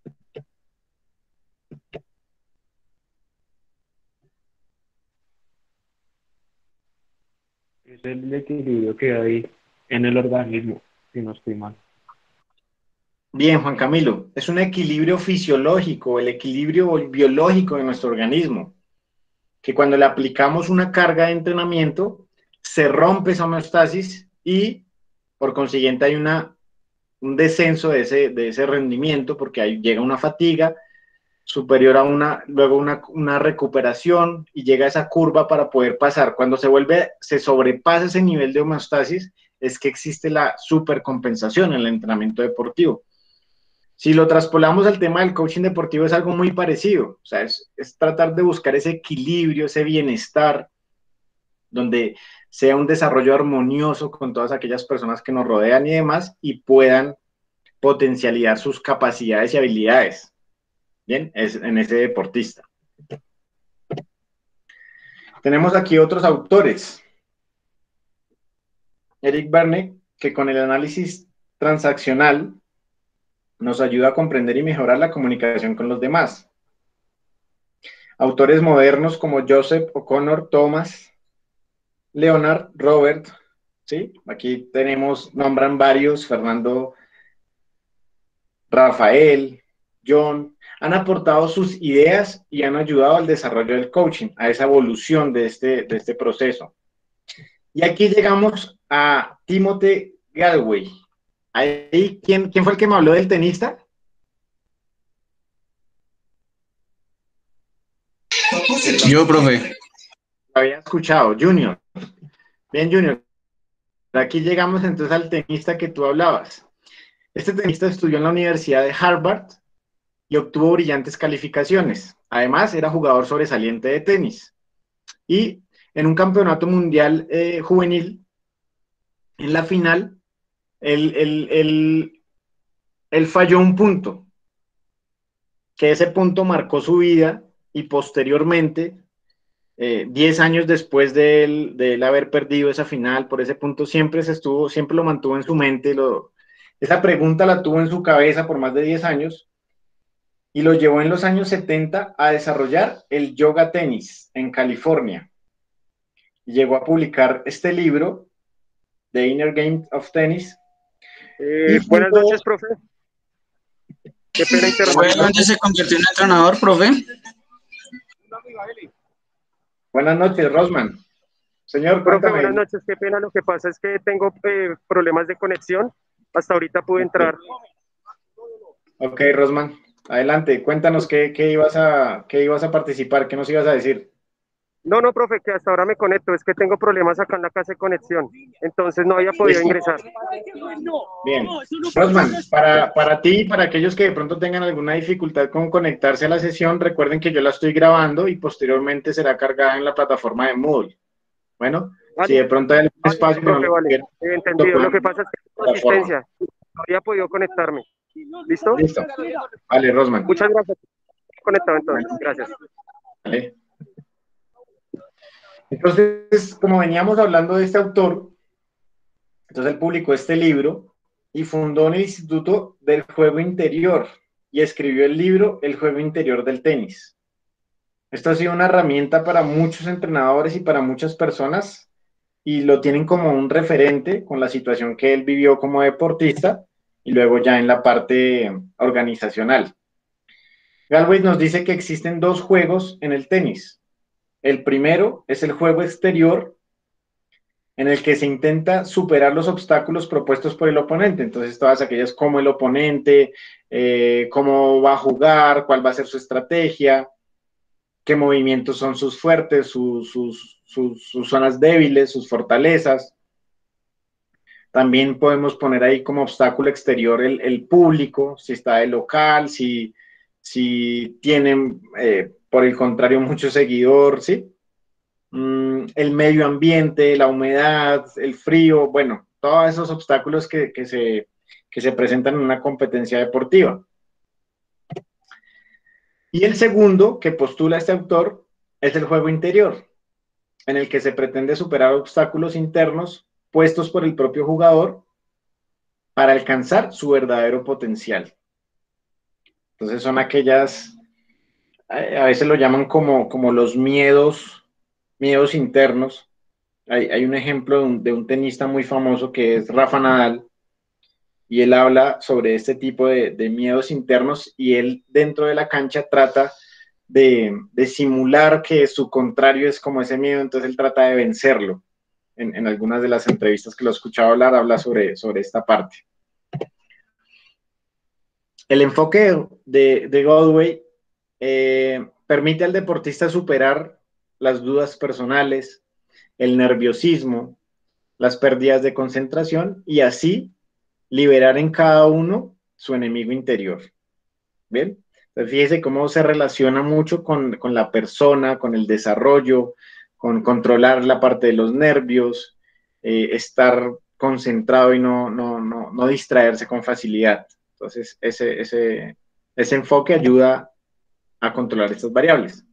Es el equilibrio que hay en el organismo, si no estoy mal. Bien, Juan Camilo, es un equilibrio fisiológico, el equilibrio biológico de nuestro organismo, que cuando le aplicamos una carga de entrenamiento, se rompe esa homeostasis y por consiguiente hay una, un descenso de ese, de ese rendimiento, porque ahí llega una fatiga superior a una, luego una, una recuperación y llega a esa curva para poder pasar. Cuando se vuelve, se sobrepasa ese nivel de homeostasis, es que existe la supercompensación en el entrenamiento deportivo. Si lo traspolamos al tema del coaching deportivo es algo muy parecido, o sea, es, es tratar de buscar ese equilibrio, ese bienestar, donde sea un desarrollo armonioso con todas aquellas personas que nos rodean y demás, y puedan potencializar sus capacidades y habilidades. Bien, es en ese deportista. Tenemos aquí otros autores. Eric Barnett, que con el análisis transaccional nos ayuda a comprender y mejorar la comunicación con los demás. Autores modernos como Joseph O'Connor, Thomas, Leonard, Robert, ¿sí? Aquí tenemos, nombran varios, Fernando, Rafael, John, han aportado sus ideas y han ayudado al desarrollo del coaching, a esa evolución de este, de este proceso. Y aquí llegamos a Timothy Gallwey. Ahí, ¿quién, ¿Quién fue el que me habló del tenista? Yo, profe. Había escuchado, Junior. Bien, Junior. Aquí llegamos entonces al tenista que tú hablabas. Este tenista estudió en la Universidad de Harvard y obtuvo brillantes calificaciones. Además, era jugador sobresaliente de tenis. Y en un campeonato mundial eh, juvenil, en la final, él, él, él, él falló un punto, que ese punto marcó su vida y posteriormente, eh, diez años después de él, de él haber perdido esa final, por ese punto siempre se estuvo, siempre lo mantuvo en su mente, lo, esa pregunta la tuvo en su cabeza por más de diez años y lo llevó en los años setenta a desarrollar el yoga tenis en California. Y llegó a publicar este libro, The Inner Game of Tennis. Eh, buenas junto... noches, profe. Qué pena interrumpir. ¿Dónde se convirtió en entrenador, profe? Buenas noches, Rosman. Señor, profe, cuéntame. buenas noches. Qué pena, lo que pasa es que tengo eh, problemas de conexión. Hasta ahorita pude entrar. Ok, Rosman, adelante. Cuéntanos qué, qué, ibas a, qué ibas a participar, qué nos ibas a decir. No, no, profe, que hasta ahora me conecto, es que tengo problemas acá en la casa de conexión, entonces no había podido ingresar. Bien, Rosman, para, para ti y para aquellos que de pronto tengan alguna dificultad con conectarse a la sesión, recuerden que yo la estoy grabando y posteriormente será cargada en la plataforma de Moodle. Bueno, vale. Si de pronto hay algún espacio... Vale, profe, vale. Quieren, entendido, lo que pasa es que tengo asistencia, no había podido conectarme. ¿Listo? Listo. Vale, Rosman. Muchas gracias. Conectado entonces, gracias. Vale. Entonces, como veníamos hablando de este autor, entonces él publicó este libro y fundó el Instituto del Juego Interior y escribió el libro El Juego Interior del Tenis. Esto ha sido una herramienta para muchos entrenadores y para muchas personas y lo tienen como un referente con la situación que él vivió como deportista y luego ya en la parte organizacional. Galway nos dice que existen dos juegos en el tenis. El primero es el juego exterior, en el que se intenta superar los obstáculos propuestos por el oponente. Entonces, todas aquellas como el oponente, eh, cómo va a jugar, cuál va a ser su estrategia, qué movimientos son sus fuertes, sus, sus, sus, sus zonas débiles, sus fortalezas. También podemos poner ahí como obstáculo exterior el, el público, si está de local, si, si tienen, eh, por el contrario, mucho seguidor, ¿sí? Mm, el medio ambiente, la humedad, el frío, bueno, todos esos obstáculos que, que, se, que se presentan en una competencia deportiva. Y el segundo que postula este autor es el juego interior, en el que se pretende superar obstáculos internos puestos por el propio jugador para alcanzar su verdadero potencial. Entonces son aquellas, a veces lo llaman como, como los miedos, miedos internos. Hay, hay un ejemplo de un, de un tenista muy famoso que es Rafa Nadal, y él habla sobre este tipo de, de miedos internos, y él dentro de la cancha trata de, de simular que su contrario es como ese miedo, entonces él trata de vencerlo. En, en algunas de las entrevistas que lo he escuchado hablar, habla sobre, sobre esta parte. El enfoque de, de Galway eh, permite al deportista superar las dudas personales, el nerviosismo, las pérdidas de concentración, y así liberar en cada uno su enemigo interior. ¿Bien? Entonces, fíjese cómo se relaciona mucho con, con la persona, con el desarrollo, con controlar la parte de los nervios, eh, estar concentrado y no, no, no, no distraerse con facilidad. Entonces, ese, ese, ese enfoque ayuda a controlar estas variables.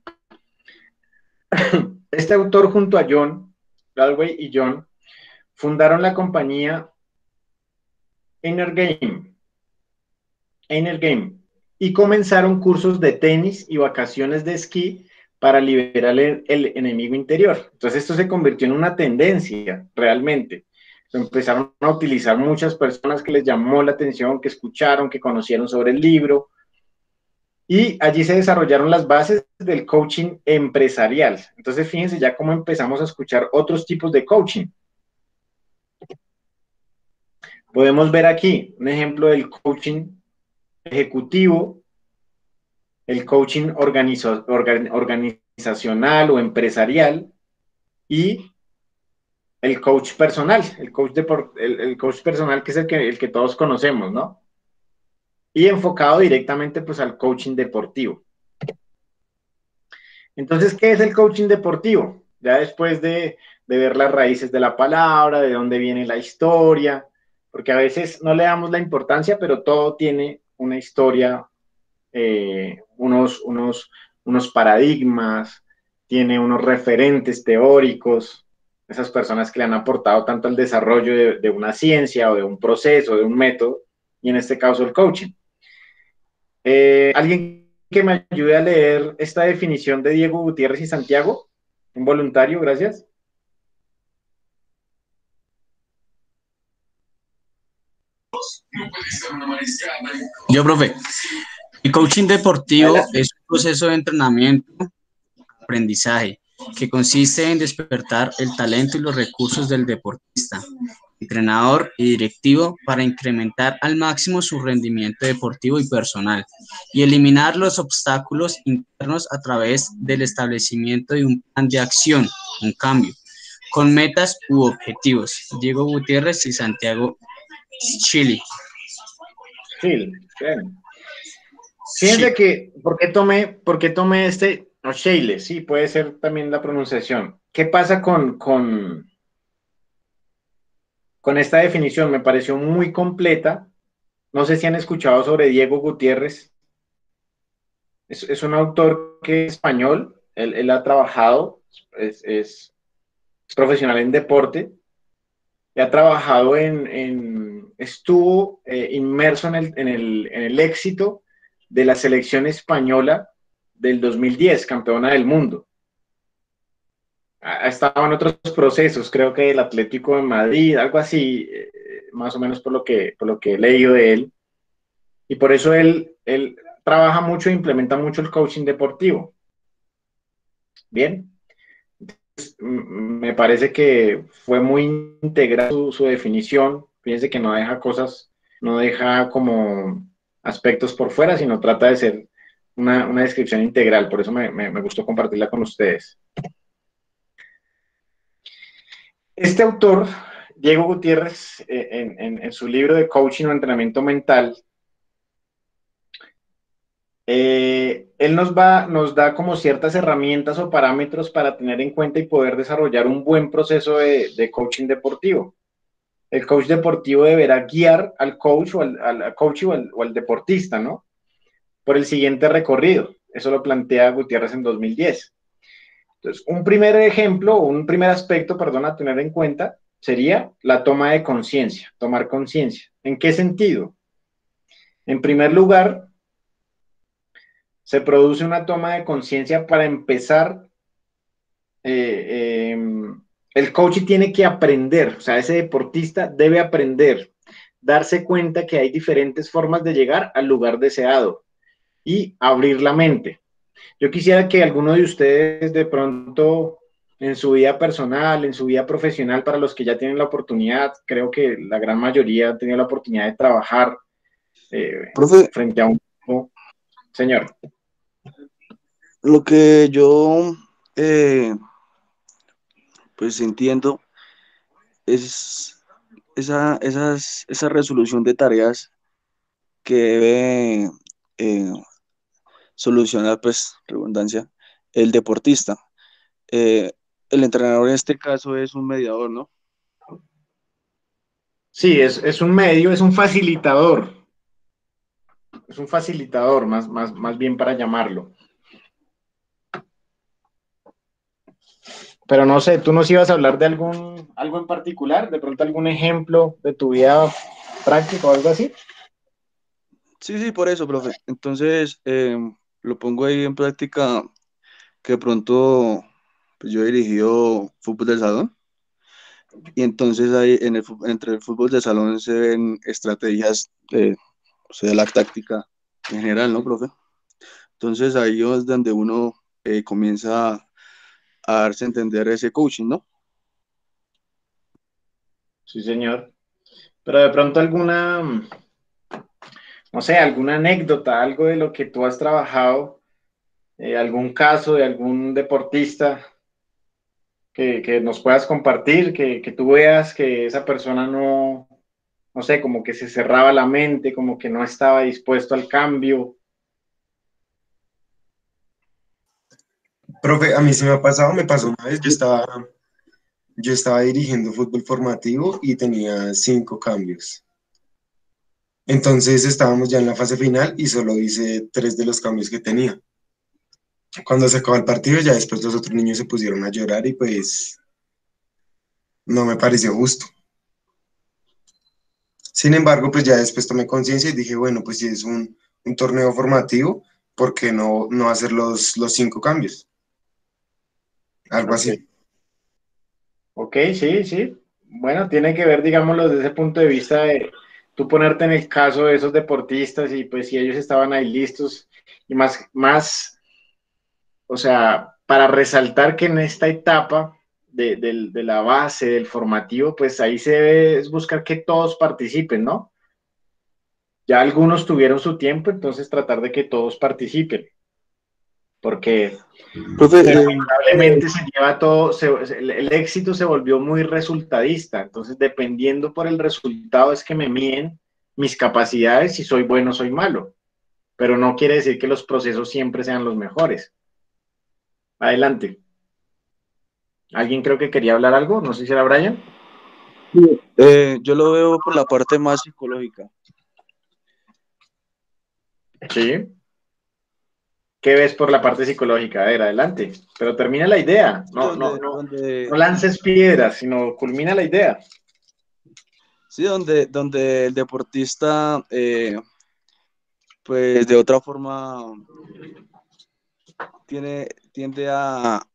Este autor, junto a John, Galway y John, fundaron la compañía Inner Game, Inner Game, y comenzaron cursos de tenis y vacaciones de esquí para liberar el, el enemigo interior. Entonces esto se convirtió en una tendencia realmente. Empezaron a utilizar muchas personas que les llamó la atención, que escucharon, que conocieron sobre el libro, y allí se desarrollaron las bases del coaching empresarial. Entonces fíjense ya cómo empezamos a escuchar otros tipos de coaching. Podemos ver aquí un ejemplo del coaching ejecutivo, el coaching organizo, organ, organizacional o empresarial, y el coach personal, el coach, de, el, el coach personal que es el que, el que todos conocemos, ¿no? Y enfocado directamente pues al coaching deportivo. Entonces, ¿qué es el coaching deportivo? Ya después de, de ver las raíces de la palabra, de dónde viene la historia, porque a veces no le damos la importancia, pero todo tiene una historia, eh, unos, unos, unos paradigmas, tiene unos referentes teóricos, esas personas que le han aportado tanto al desarrollo de, de una ciencia o de un proceso, de un método, y en este caso el coaching. Eh, ¿Alguien que me ayude a leer esta definición de Diego Gutiérrez y Santiago? Un voluntario, gracias. Yo, profe. El coaching deportivo es un proceso de entrenamiento, aprendizaje, que consiste en despertar el talento y los recursos del deportista, entrenador y directivo para incrementar al máximo su rendimiento deportivo y personal, y eliminar los obstáculos internos a través del establecimiento de un plan de acción, un cambio, con metas u objetivos. Diego Gutiérrez y Santiago Chile. Sí, bien. Fíjense que, ¿por qué tomé, por qué tomé este, o Sheile, sí, puede ser también la pronunciación. ¿Qué pasa con, con, con esta definición? Me pareció muy completa. No sé si han escuchado sobre Diego Gutiérrez. Es, es un autor que es español, él, él ha trabajado, es, es, es profesional en deporte, y ha trabajado en, en estuvo eh, inmerso en el, en, el, en el éxito de la selección española del dos mil diez, campeona del mundo. Ha estado en otros procesos, creo que el Atlético de Madrid, algo así, eh, más o menos por lo que, por lo que he leído de él, y por eso él, él trabaja mucho e implementa mucho el coaching deportivo. Bien, entonces, me parece que fue muy integral su, su definición. Fíjense que no deja cosas, no deja como aspectos por fuera, sino trata de ser una, una descripción integral. Por eso me, me, me gustó compartirla con ustedes. Este autor, Diego Gutiérrez, eh, en, en, en su libro de coaching o entrenamiento mental, eh, él nos, va, nos da como ciertas herramientas o parámetros para tener en cuenta y poder desarrollar un buen proceso de, de coaching deportivo. El coach deportivo deberá guiar al coach o al, al coach o al, o al deportista, ¿no? Por el siguiente recorrido. Eso lo plantea Gutiérrez en dos mil diez. Entonces, un primer ejemplo, un primer aspecto, perdón, a tener en cuenta sería la toma de conciencia, tomar conciencia. ¿En qué sentido? En primer lugar, se produce una toma de conciencia para empezar. Eh, eh, el coach tiene que aprender, o sea, ese deportista debe aprender, darse cuenta que hay diferentes formas de llegar al lugar deseado y abrir la mente. Yo quisiera que alguno de ustedes de pronto en su vida personal, en su vida profesional, para los que ya tienen la oportunidad, creo que la gran mayoría ha tenido la oportunidad de trabajar eh, Profe, frente a un grupo. Señor. lo que yo eh, pues entiendo es esa, esas, esa resolución de tareas que debe eh, solucionar, pues, redundancia, el deportista. Eh, el entrenador en este caso es un mediador, ¿no? Sí, es, es un medio, es un facilitador. Es un facilitador, más, más, más bien para llamarlo. Pero no sé, ¿tú nos ibas a hablar de algún, algo en particular? ¿De pronto algún ejemplo de tu vida práctica o algo así? Sí, sí, por eso, profe. Entonces, eh, lo pongo ahí en práctica que de pronto pues, yo he dirigido fútbol de salón y entonces ahí en el, fu- entre el fútbol de salón se ven estrategias de, o sea, de la táctica en general, ¿no, profe? Entonces ahí es donde uno eh, comienza a darse a entender ese coaching, ¿no? Sí, señor. Pero de pronto alguna, no sé, alguna anécdota, algo de lo que tú has trabajado, eh, algún caso de algún deportista que, que nos puedas compartir, que, que tú veas que esa persona no, no sé, como que se cerraba la mente, como que no estaba dispuesto al cambio. Profe, a mí se me ha pasado, me pasó una vez, yo estaba, yo estaba dirigiendo fútbol formativo y tenía cinco cambios. Entonces estábamos ya en la fase final y solo hice tres de los cambios que tenía. Cuando se acabó el partido, ya después los otros niños se pusieron a llorar y pues no me pareció justo. Sin embargo, pues ya después tomé conciencia y dije, bueno, pues si es un, un torneo formativo, ¿por qué no, no hacer los, los cinco cambios? Algo Ok, así. ok, sí, sí. Bueno, tiene que ver, digámoslo, desde ese punto de vista de tú ponerte en el caso de esos deportistas y pues si ellos estaban ahí listos y más, más, o sea, para resaltar que en esta etapa de, del- de la base, del formativo, pues ahí se debe es buscar que todos participen, ¿no? Ya algunos tuvieron su tiempo, entonces tratar de que todos participen, porque Profe, eh, lamentablemente se lleva todo, se- el, el éxito se volvió muy resultadista, entonces dependiendo por el resultado es que me miden mis capacidades, si soy bueno o soy malo, pero no quiere decir que los procesos siempre sean los mejores. Adelante. ¿Alguien creo que quería hablar algo? No sé si era Brian. eh, yo lo veo por la parte más psicológica. Sí. ¿Qué ves por la parte psicológica? A ver, adelante. Pero termina la idea. Sí, No, no, donde, no, donde, no lances piedras, sino culmina la idea. sí, donde, donde el deportista, eh, pues de otra forma, tiene, tiende a, a-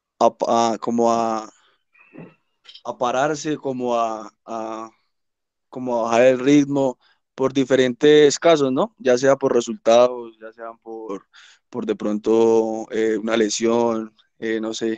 a- como a, a pararse, como a, a- como a bajar el ritmo por diferentes casos, ¿no? Ya sea por resultados, ya sean por, por de pronto eh, una lesión, eh, no sé.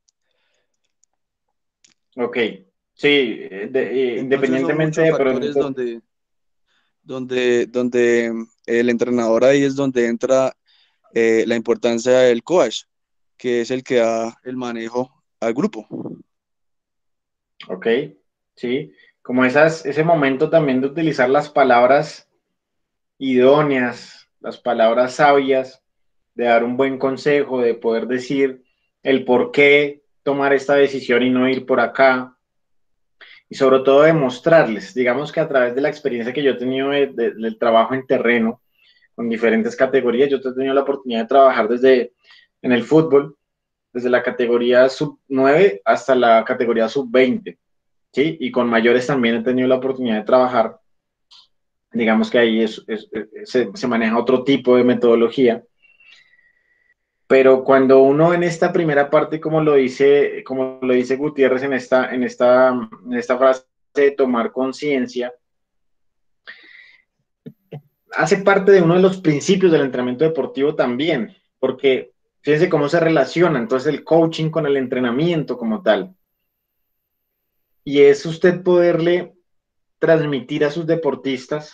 Ok, sí, eh, de- eh, Entonces son independientemente muchos de factores pronto, donde, donde, donde el entrenador ahí es donde entra eh, la importancia del coach, que es el que da el manejo al grupo. ok, sí, como esas, ese momento también de utilizar las palabras idóneas, las palabras sabias, de dar un buen consejo, de poder decir el por qué tomar esta decisión y no ir por acá, y sobre todo demostrarles, digamos que a través de la experiencia que yo he tenido de, de, del trabajo en terreno, con diferentes categorías, yo he tenido la oportunidad de trabajar desde en el fútbol, desde la categoría sub nueve hasta la categoría sub veinte, ¿sí? Y con mayores también he tenido la oportunidad de trabajar, digamos que ahí es, es, es, se, se maneja otro tipo de metodología, pero cuando uno en esta primera parte, como lo dice, como lo dice Gutiérrez en esta, en esta, en esta frase de tomar conciencia, hace parte de uno de los principios del entrenamiento deportivo también, porque fíjense cómo se relaciona entonces el coaching con el entrenamiento como tal. Y es usted poderle transmitir a sus deportistas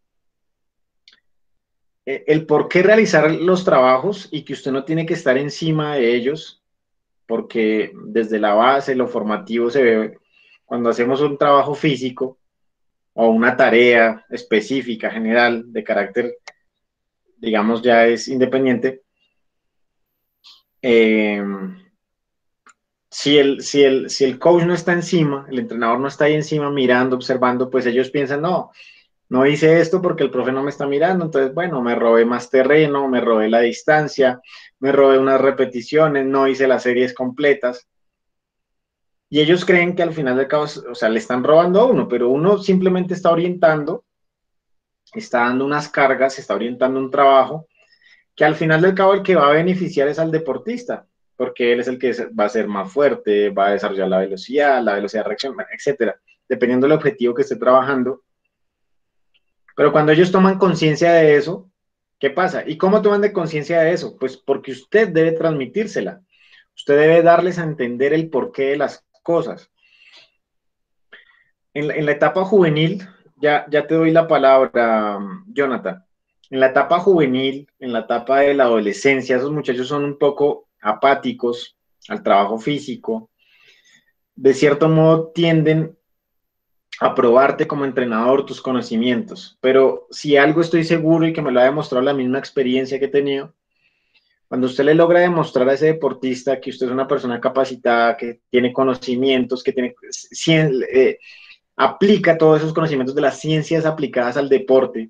eh, el por qué realizar los trabajos y que usted no tiene que estar encima de ellos, porque desde la base, lo formativo se ve, cuando hacemos un trabajo físico o una tarea específica, general, de carácter, digamos, ya es independiente, eh, si el, si, el, si el coach no está encima, el entrenador no está ahí encima mirando, observando, pues ellos piensan, no, no hice esto porque el profe no me está mirando, entonces, bueno, me robé más terreno, me robé la distancia, me robé unas repeticiones, no hice las series completas. Y ellos creen que al final del cabo, o sea, le están robando a uno, pero uno simplemente está orientando, está dando unas cargas, está orientando un trabajo, que al final del cabo el que va a beneficiar es al deportista, porque él es el que va a ser más fuerte, va a desarrollar la velocidad, la velocidad de reacción, etcétera, dependiendo del objetivo que esté trabajando. Pero cuando ellos toman conciencia de eso, ¿qué pasa? ¿Y cómo toman de conciencia de eso? Pues porque usted debe transmitírsela. Usted debe darles a entender el porqué de las cosas. En la, en la etapa juvenil, ya, ya te doy la palabra, Jonathan. En la etapa juvenil, en la etapa de la adolescencia, esos muchachos son un poco apáticos al trabajo físico. De cierto modo tienden a probarte como entrenador tus conocimientos, pero si algo estoy seguro y que me lo ha demostrado la misma experiencia que he tenido, cuando usted le logra demostrar a ese deportista que usted es una persona capacitada, que tiene conocimientos, que tiene, eh, aplica todos esos conocimientos de las ciencias aplicadas al deporte,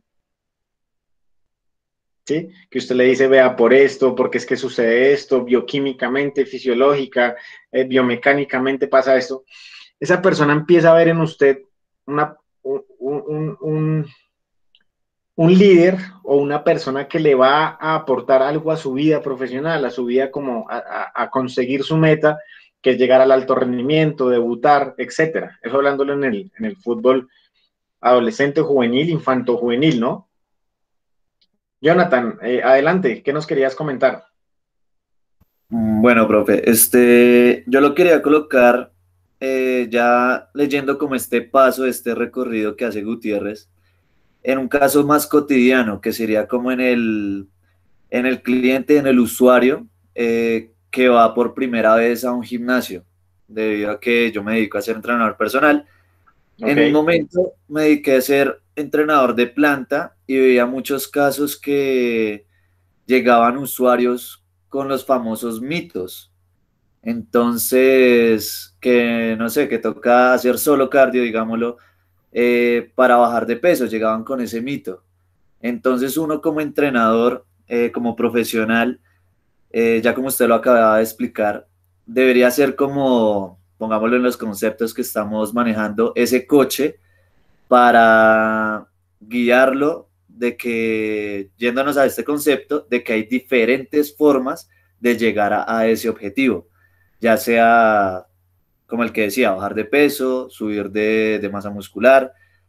¿sí? Que usted le dice, vea, por esto, porque es que sucede esto, bioquímicamente, fisiológica, eh, biomecánicamente pasa esto, esa persona empieza a ver en usted una, un, un, un, un líder o una persona que le va a aportar algo a su vida profesional, a su vida como a, a, a conseguir su meta, que es llegar al alto rendimiento, debutar, etcétera. Eso hablándolo en el, en el fútbol adolescente, juvenil, infanto juvenil, ¿no? Jonathan, eh, adelante, ¿qué nos querías comentar? Bueno, profe, este, yo lo quería colocar eh, ya leyendo como este paso, este recorrido que hace Gutiérrez, en un caso más cotidiano, que sería como en el, en el cliente, en el usuario eh, que va por primera vez a un gimnasio, debido a que yo me dedico a ser entrenador personal. Okay. En un momento me dediqué a ser entrenador de planta y veía muchos casos que llegaban usuarios con los famosos mitos. Entonces, que no sé, que toca hacer solo cardio, digámoslo, eh, para bajar de peso, llegaban con ese mito. Entonces uno como entrenador, eh, como profesional, eh, ya como usted lo acaba de explicar, debería ser como, pongámoslo en los conceptos que estamos manejando, ese coche para guiarlo de que, yéndonos a este concepto, de que hay diferentes formas de llegar a, a ese objetivo, ya sea como el que decía, bajar de peso, subir de, de masa muscular,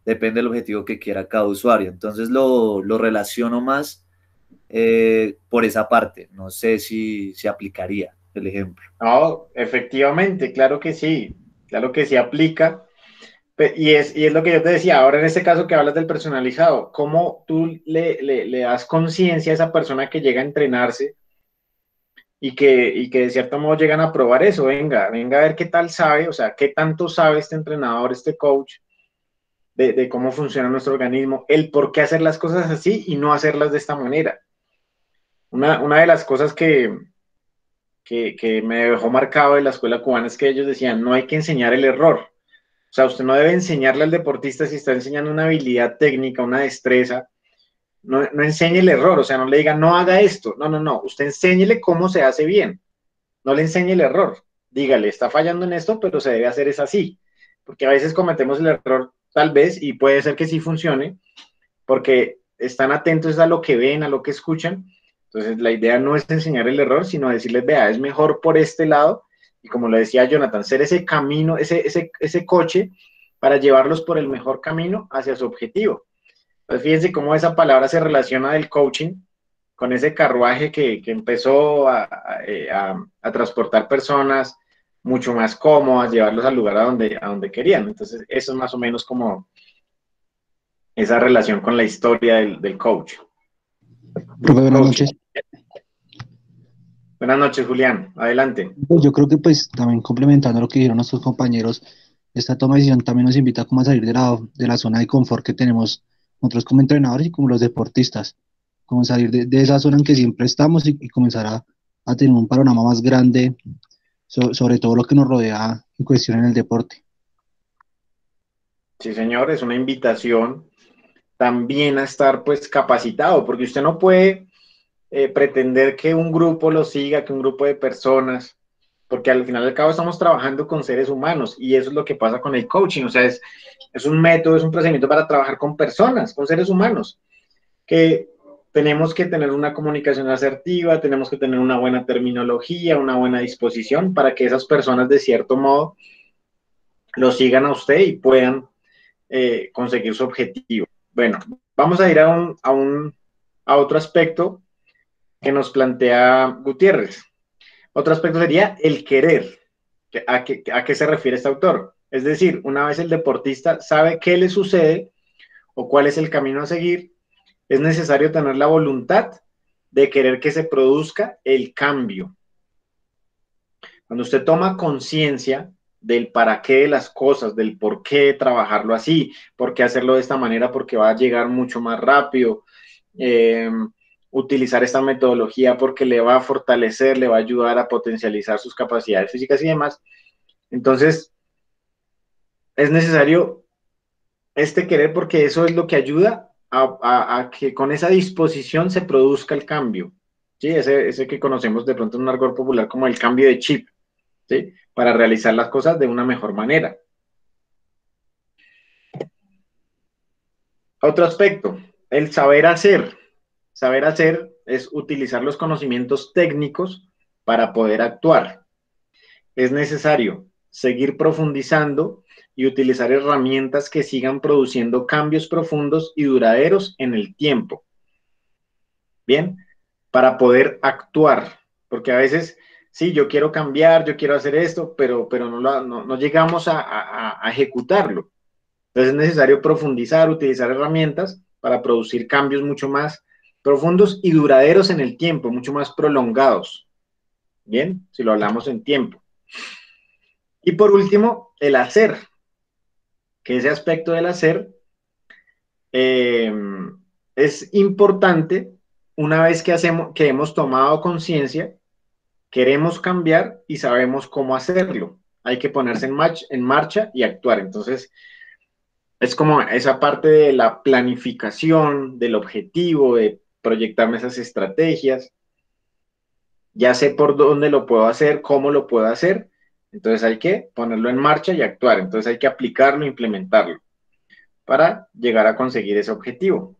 depende del objetivo que quiera cada usuario. Entonces lo, lo relaciono más eh, por esa parte. No sé si se si aplicaría el ejemplo. No, efectivamente, claro que sí, claro que sí aplica. Y es, y es lo que yo te decía, ahora en este caso que hablas del personalizado, ¿cómo tú le, le, le das conciencia a esa persona que llega a entrenarse y que, y que de cierto modo llegan a probar eso? Venga, venga a ver qué tal sabe, o sea, qué tanto sabe este entrenador, este coach, de, de cómo funciona nuestro organismo, el por qué hacer las cosas así y no hacerlas de esta manera. Una, una de las cosas que, que, que me dejó marcado de la escuela cubana es que ellos decían, no hay que enseñar el error. O sea, usted no debe enseñarle al deportista si está enseñando una habilidad técnica, una destreza, no, no enseñe el error, o sea, no le diga, no haga esto, no, no, no, usted enséñele cómo se hace bien, no le enseñe el error, dígale, está fallando en esto, pero se debe hacer es así, porque a veces cometemos el error tal vez, y puede ser que sí funcione, porque están atentos a lo que ven, a lo que escuchan, entonces la idea no es enseñar el error, sino decirles, vea, es mejor por este lado, y como le decía Jonathan, ser ese camino, ese, ese, ese coche para llevarlos por el mejor camino hacia su objetivo. Entonces fíjense cómo esa palabra se relaciona del coaching con ese carruaje que, que empezó a, a, a, a transportar personas mucho más cómodas, llevarlos al lugar a donde, a donde querían. Entonces eso es más o menos como esa relación con la historia del, del coach. Profe, buenas noches. Buenas noches, Julián. Adelante. Pues yo creo que pues también complementando lo que dijeron nuestros compañeros, esta toma de decisión también nos invita como a salir de la, de la zona de confort que tenemos nosotros como entrenadores y como los deportistas, como salir de, de esa zona en que siempre estamos y, y comenzar a, a tener un panorama más grande so, sobre todo lo que nos rodea en cuestión en el deporte. Sí, señor, es una invitación también a estar pues capacitado, porque usted no puede eh, pretender que un grupo lo siga, que un grupo de personas, porque al final del cabo estamos trabajando con seres humanos y eso es lo que pasa con el coaching, o sea, es, es un método, es un procedimiento para trabajar con personas, con seres humanos, que tenemos que tener una comunicación asertiva, tenemos que tener una buena terminología, una buena disposición para que esas personas de cierto modo lo sigan a usted y puedan eh, conseguir su objetivo. Bueno, vamos a ir a, un, a, un, a otro aspecto que nos plantea Gutiérrez. Otro aspecto sería el querer. ¿A qué, ¿A qué se refiere este autor? Es decir, una vez el deportista sabe qué le sucede o cuál es el camino a seguir, es necesario tener la voluntad de querer que se produzca el cambio. Cuando usted toma conciencia del para qué de las cosas, del por qué trabajarlo así, por qué hacerlo de esta manera, porque va a llegar mucho más rápido, eh, utilizar esta metodología porque le va a fortalecer, le va a ayudar a potencializar sus capacidades físicas y demás. Entonces, es necesario este querer porque eso es lo que ayuda a, a, a que con esa disposición se produzca el cambio. ¿Sí? Ese, ese que conocemos de pronto en un argot popular como el cambio de chip, ¿sí? Para realizar las cosas de una mejor manera. Otro aspecto, el saber hacer. Saber hacer es utilizar los conocimientos técnicos para poder actuar. Es necesario seguir profundizando y utilizar herramientas que sigan produciendo cambios profundos y duraderos en el tiempo. Bien, para poder actuar, porque a veces, sí, yo quiero cambiar, yo quiero hacer esto, pero, pero no, lo, no, no llegamos a, a, a ejecutarlo. Entonces es necesario profundizar, utilizar herramientas para producir cambios mucho más profundos y duraderos en el tiempo, mucho más prolongados. Bien, si lo hablamos en tiempo. Y por último, el hacer, que ese aspecto del hacer eh, es importante una vez que, hacemos, que hemos tomado conciencia, queremos cambiar y sabemos cómo hacerlo. Hay que ponerse en, marcha, en marcha y actuar. Entonces, es como esa parte de la planificación, del objetivo, de proyectarme esas estrategias. Ya sé por dónde lo puedo hacer, cómo lo puedo hacer. Entonces hay que ponerlo en marcha y actuar. Entonces hay que aplicarlo, implementarlo para llegar a conseguir ese objetivo.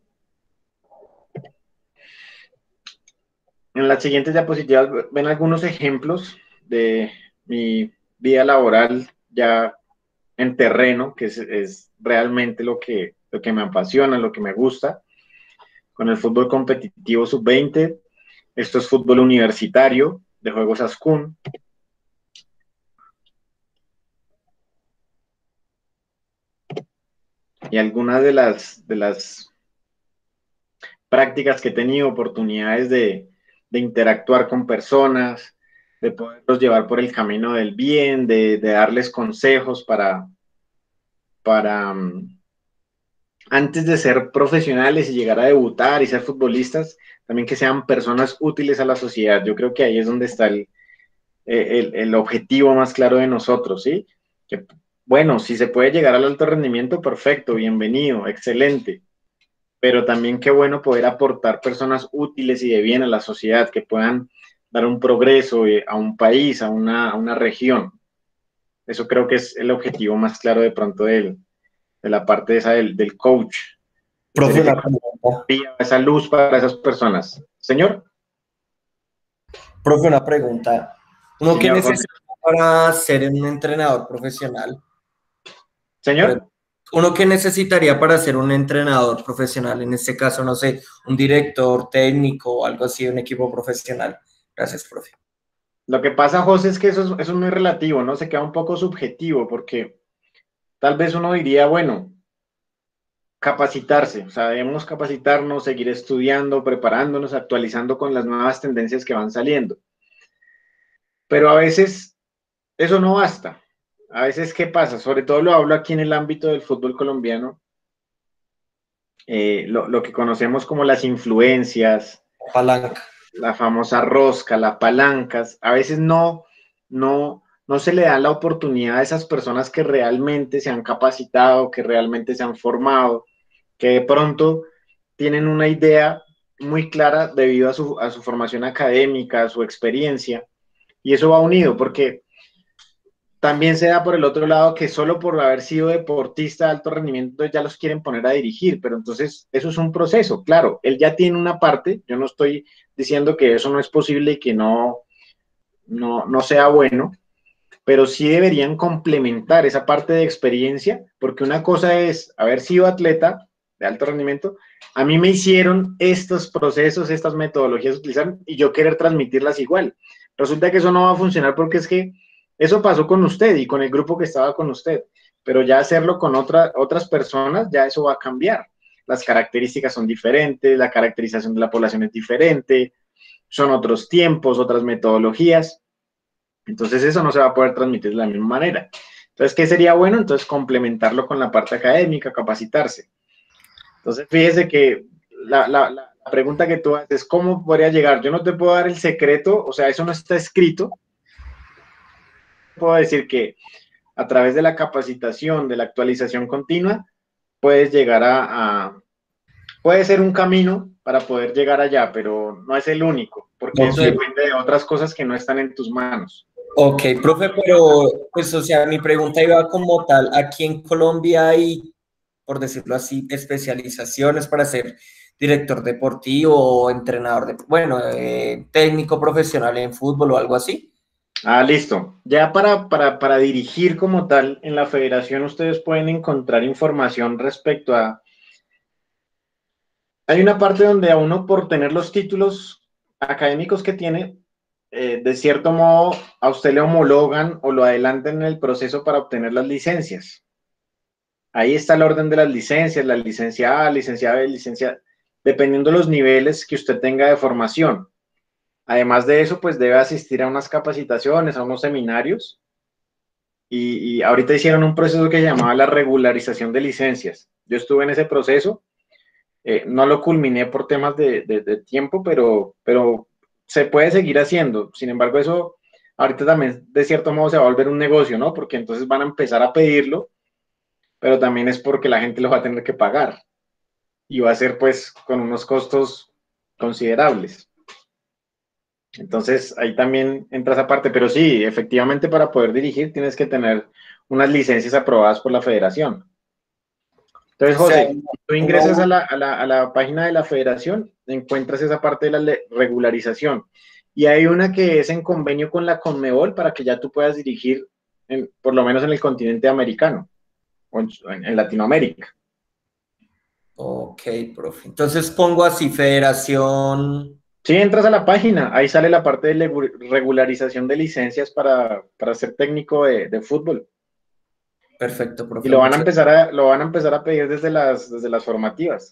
En las siguientes diapositivas ven algunos ejemplos de mi vida laboral ya en terreno, que es, es realmente lo que lo que me apasiona, lo que me gusta, con el fútbol competitivo sub veinte. Esto es fútbol universitario de Juegos Ascun. Y algunas de las, de las prácticas que he tenido oportunidades de, de interactuar con personas, de poderlos llevar por el camino del bien, de, de darles consejos para, para um, antes de ser profesionales y llegar a debutar y ser futbolistas, también que sean personas útiles a la sociedad. Yo creo que ahí es donde está el, el, el objetivo más claro de nosotros, ¿sí? Que, bueno, si se puede llegar al alto rendimiento, perfecto, bienvenido, excelente. Pero también qué bueno poder aportar personas útiles y de bien a la sociedad, que puedan dar un progreso a un país, a una, a una región. Eso creo que es el objetivo más claro de pronto de, él, de la parte esa del, del coach. Profe, De una pregunta. esa luz para esas personas. Señor. Profe, una pregunta. ¿Uno Señor, qué necesita para ser un entrenador profesional? Señor. ¿Uno qué necesitaría para ser un entrenador profesional? En este caso, no sé, un director técnico o algo así, un equipo profesional. Gracias, profe. Lo que pasa, José, es que eso es, eso es muy relativo, ¿no? Se queda un poco subjetivo, porque tal vez uno diría, bueno, capacitarse, o sea, debemos capacitarnos, seguir estudiando, preparándonos, actualizando con las nuevas tendencias que van saliendo. Pero a veces eso no basta. A veces, ¿qué pasa? Sobre todo lo hablo aquí en el ámbito del fútbol colombiano, eh, lo, lo que conocemos como las influencias, palanca, la famosa rosca, las palancas, a veces no, no, no se le da la oportunidad a esas personas que realmente se han capacitado, que realmente se han formado, que de pronto tienen una idea muy clara debido a su, a su formación académica, a su experiencia, y eso va unido, porque también se da por el otro lado que solo por haber sido deportista de alto rendimiento ya los quieren poner a dirigir, pero entonces eso es un proceso, claro, él ya tiene una parte, yo no estoy diciendo que eso no es posible y que no, no, no sea bueno, pero sí deberían complementar esa parte de experiencia, porque una cosa es haber sido atleta de alto rendimiento, a mí me hicieron estos procesos, estas metodologías utilizar y yo querer transmitirlas igual. Resulta que eso no va a funcionar porque es que eso pasó con usted y con el grupo que estaba con usted, pero ya hacerlo con otra, otras personas, ya eso va a cambiar. Las características son diferentes, la caracterización de la población es diferente, son otros tiempos, otras metodologías. Entonces eso no se va a poder transmitir de la misma manera. Entonces, ¿qué sería bueno? Entonces, complementarlo con la parte académica, capacitarse. Entonces, fíjese que la, la, la pregunta que tú haces, ¿cómo podría llegar? Yo no te puedo dar el secreto, o sea, eso no está escrito. Puedo decir que a través de la capacitación, de la actualización continua, puedes llegar a, a puede ser un camino para poder llegar allá, pero no es el único, porque okay. Eso depende de otras cosas que no están en tus manos. Ok, profe, pero, pues, o sea, mi pregunta iba como tal, aquí en Colombia hay, por decirlo así, especializaciones para ser director deportivo o entrenador, de, bueno, eh, técnico profesional en fútbol o algo así. Ah, listo. Ya para, para, para dirigir como tal en la federación, ustedes pueden encontrar información respecto a... Hay una parte donde a uno, por tener los títulos académicos que tiene, eh, de cierto modo, a usted le homologan o lo adelantan en el proceso para obtener las licencias. Ahí está el orden de las licencias, la licencia A, licencia B, licencia... dependiendo de los niveles que usted tenga de formación. Además de eso, pues debe asistir a unas capacitaciones, a unos seminarios, y, y ahorita hicieron un proceso que se llamaba la regularización de licencias. Yo estuve en ese proceso, eh, no lo culminé por temas de, de, de tiempo, pero, pero se puede seguir haciendo. Sin embargo, eso ahorita también de cierto modo se va a volver un negocio, ¿no? Porque entonces van a empezar a pedirlo, pero también es porque la gente lo va a tener que pagar, y va a ser pues con unos costos considerables. Entonces, ahí también entra esa parte, pero sí, efectivamente para poder dirigir tienes que tener unas licencias aprobadas por la federación. Entonces, José, o sea, tú ingresas a la, a, la, a la página de la federación, encuentras esa parte de la regularización, y hay una que es en convenio con la Conmebol para que ya tú puedas dirigir, en, por lo menos en el continente americano, o en, en Latinoamérica. Ok, profe. Entonces pongo así, Federación. Sí, entras a la página, ahí sale la parte de legu- regularización de licencias para, para ser técnico de, de fútbol. Perfecto, Y profe. lo van a Muchas empezar a, lo van a empezar a pedir desde las, desde las formativas.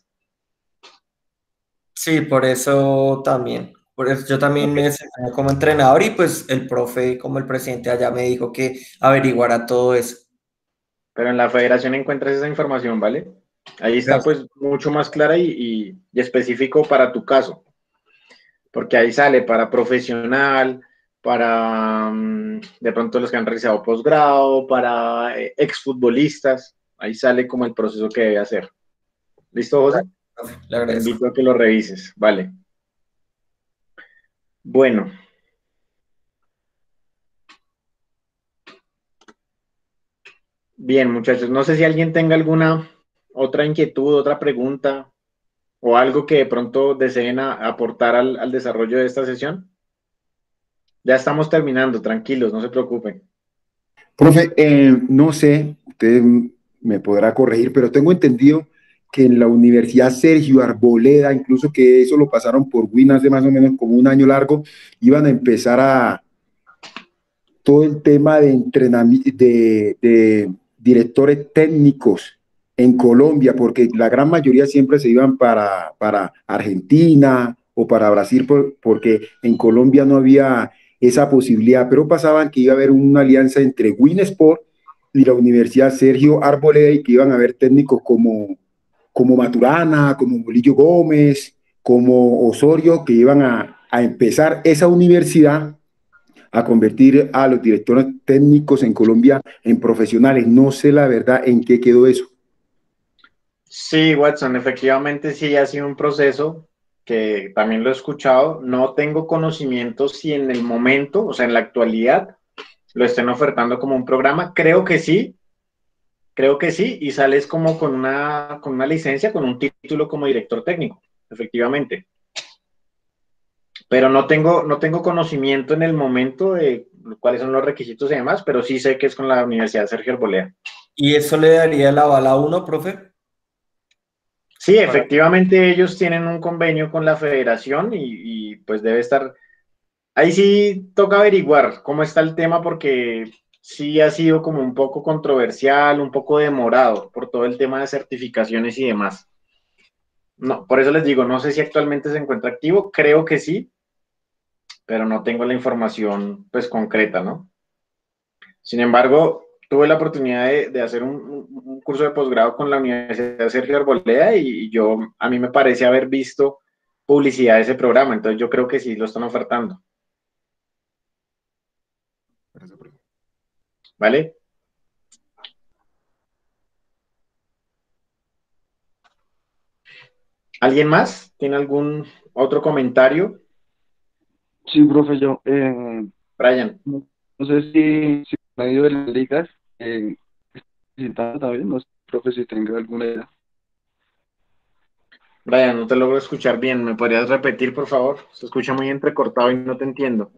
Sí, por eso también. Por eso yo también me desempeño como entrenador y pues el profe, como el presidente allá me dijo que averiguara todo eso. Pero en la federación encuentras esa información, ¿vale? Ahí está Gracias. pues mucho más clara y, y- y específico para tu caso, porque ahí sale para profesional, para mm, de pronto los que han realizado posgrado, para eh, exfutbolistas, ahí sale como el proceso que debe hacer. ¿Listo, José? Le Te agradezco. invito a que lo revises, vale. Bueno. Bien, muchachos, no sé si alguien tenga alguna otra inquietud, otra pregunta o algo que de pronto deseen a- aportar al, al desarrollo de esta sesión. Ya estamos terminando, tranquilos, no se preocupen. Profe, eh, no sé, usted me podrá corregir, pero tengo entendido que en la Universidad Sergio Arboleda, incluso que eso lo pasaron por Win hace más o menos como un año largo, iban a empezar a todo el tema de entrenamiento de, de directores técnicos en Colombia, porque la gran mayoría siempre se iban para, para Argentina o para Brasil, por, porque en Colombia no había esa posibilidad, pero pasaban que iba a haber una alianza entre Winsport y la Universidad Sergio Arboleda y que iban a haber técnicos como, como Maturana, como Bolillo Gómez, como Osorio, que iban a, a empezar esa universidad a convertir a los directores técnicos en Colombia en profesionales. No sé la verdad en qué quedó eso. Sí, Watson, efectivamente sí ha sido un proceso que también lo he escuchado. No tengo conocimiento si en el momento, o sea, en la actualidad, lo estén ofertando como un programa. Creo que sí, creo que sí, y sales como con una, con una licencia, con un título como director técnico, efectivamente. Pero no tengo, no tengo conocimiento en el momento de cuáles son los requisitos y demás, pero sí sé que es con la Universidad Sergio Arboleda. ¿Y eso le daría la bala a uno, profe? Sí, efectivamente ellos tienen un convenio con la federación y, y, pues debe estar, ahí sí toca averiguar cómo está el tema porque sí ha sido como un poco controversial, un poco demorado por todo el tema de certificaciones y demás. No, por eso les digo, no sé si actualmente se encuentra activo, creo que sí, pero no tengo la información pues concreta, ¿no? Sin embargo, tuve la oportunidad de, de hacer un, un, un, curso de posgrado con la Universidad Sergio Arboleda y, y yo, a mí me parece haber visto publicidad de ese programa, entonces yo creo que sí lo están ofertando. ¿Vale? ¿Alguien más? ¿Tiene algún otro comentario? Sí, profe, yo, eh, Brian. no, no sé si, si en medio de las ligas, eh, visitando también, no sé, profe, si tenga alguna idea. Brian, no te logro escuchar bien, ¿me podrías repetir, por favor? Se escucha muy entrecortado y no te entiendo.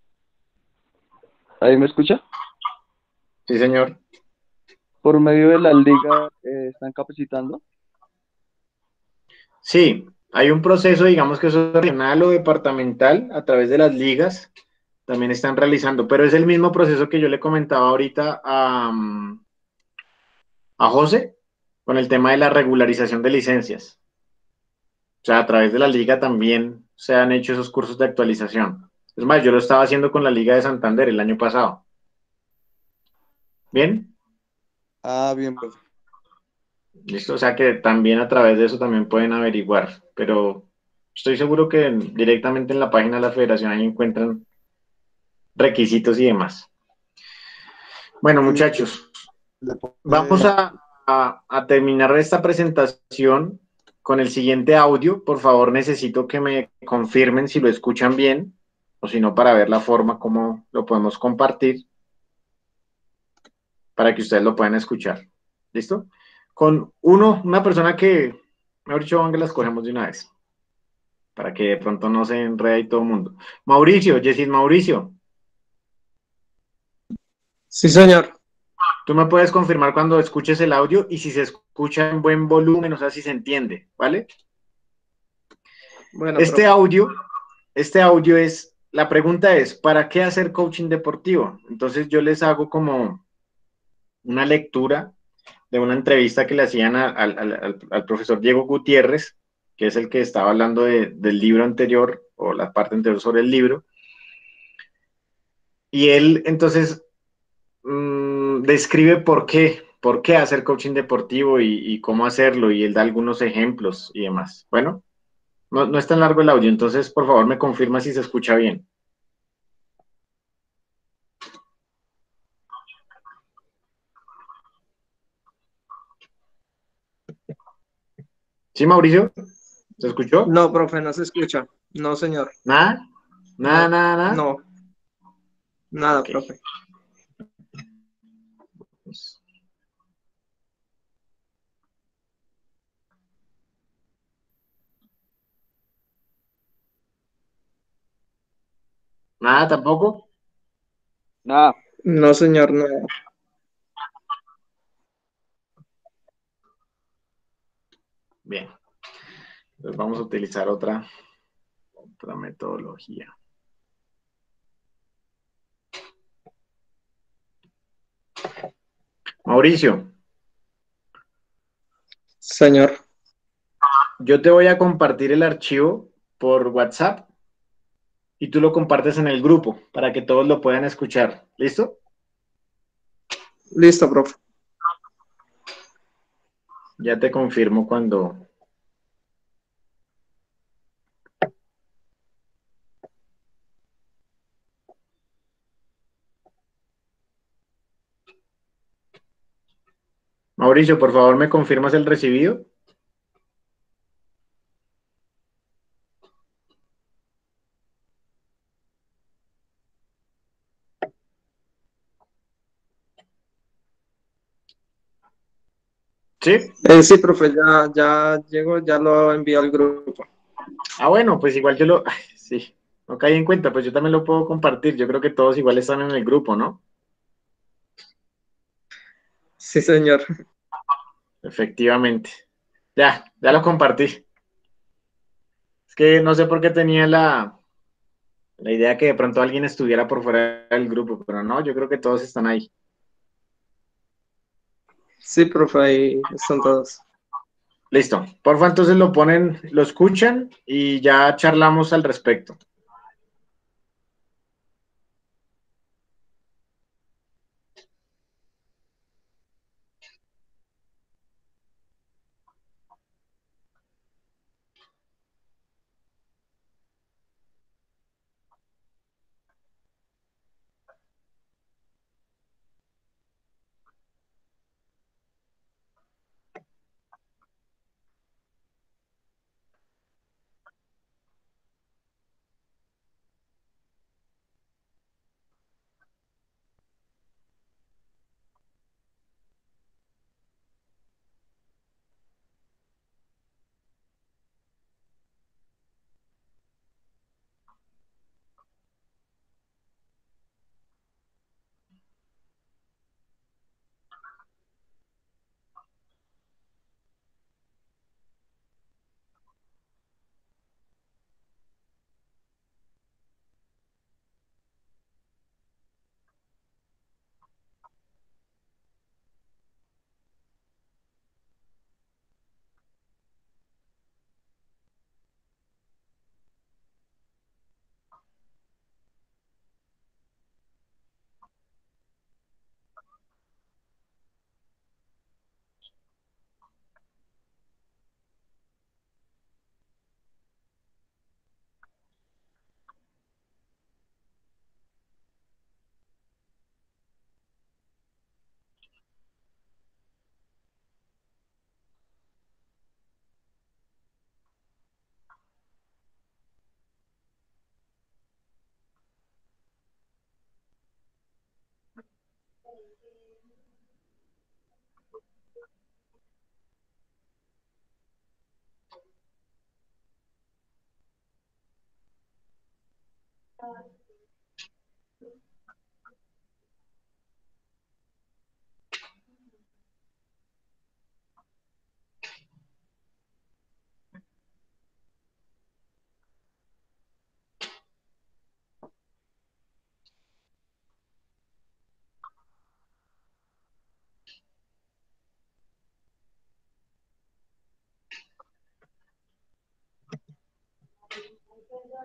¿Ahí me escucha? Sí, señor. Por medio de la liga, eh, ¿están capacitando? Sí, hay un proceso, digamos que eso es regional o departamental, a través de las ligas, también están realizando, pero es el mismo proceso que yo le comentaba ahorita a, a José, con el tema de la regularización de licencias. O sea, a través de la liga también se han hecho esos cursos de actualización. Es más, yo lo estaba haciendo con la Liga de Santander el año pasado. ¿Bien? Ah, bien, profe. Listo, o sea que también a través de eso también pueden averiguar, pero estoy seguro que directamente en la página de la federación ahí encuentran requisitos y demás. Bueno, Y muchachos, le vamos pone- a, a, a terminar esta presentación con el siguiente audio. Por favor, necesito que me confirmen si lo escuchan bien o si no, para ver la forma como lo podemos compartir para que ustedes lo puedan escuchar. ¿Listo? Con uno, una persona que, mejor dicho, van que la escogemos de una vez, para que de pronto no se enrede ahí todo el mundo. Mauricio, Yesid Mauricio. Sí, señor. Tú me puedes confirmar cuando escuches el audio y si se escucha en buen volumen, o sea, si se entiende, ¿vale? Bueno, Este profe. audio, este audio es, la pregunta es, ¿para qué hacer coaching deportivo? Entonces yo les hago como una lectura de una entrevista que le hacían a- al, al- al- al profesor Diego Gutiérrez, que es el que estaba hablando de- del libro anterior, o la parte anterior sobre el libro, y él entonces mm, describe por qué, por qué hacer coaching deportivo y, y cómo hacerlo, y él da algunos ejemplos y demás. Bueno, no, no es tan largo el audio, entonces por favor me confirma si se escucha bien. ¿Sí, Mauricio? ¿Se escuchó? No, profe, no se escucha. No, señor. ¿Nada? ¿Nada, No, nada, nada? no, nada, Ok. profe. ¿Nada tampoco? Nada. No, señor, no. Bien. Entonces vamos a utilizar otra, otra metodología. Mauricio, Señor. yo te voy a compartir el archivo por WhatsApp y tú lo compartes en el grupo para que todos lo puedan escuchar. ¿Listo? Listo, profe. Ya te confirmo cuando... Mauricio, por favor, ¿me confirmas el recibido? ¿Sí? Eh, sí, profe, ya, ya llegó, ya lo envió al grupo. Ah, bueno, pues igual yo lo... Ay, sí, no caí en cuenta, pues yo también lo puedo compartir. Yo creo que todos igual están en el grupo, ¿no? Sí, señor. Efectivamente. Ya, ya lo compartí. Es que no sé por qué tenía la, la idea que de pronto alguien estuviera por fuera del grupo, pero no, yo creo que todos están ahí. Sí, profe, ahí están todos. Listo. Porfa, entonces lo ponen, lo escuchan y ya charlamos al respecto.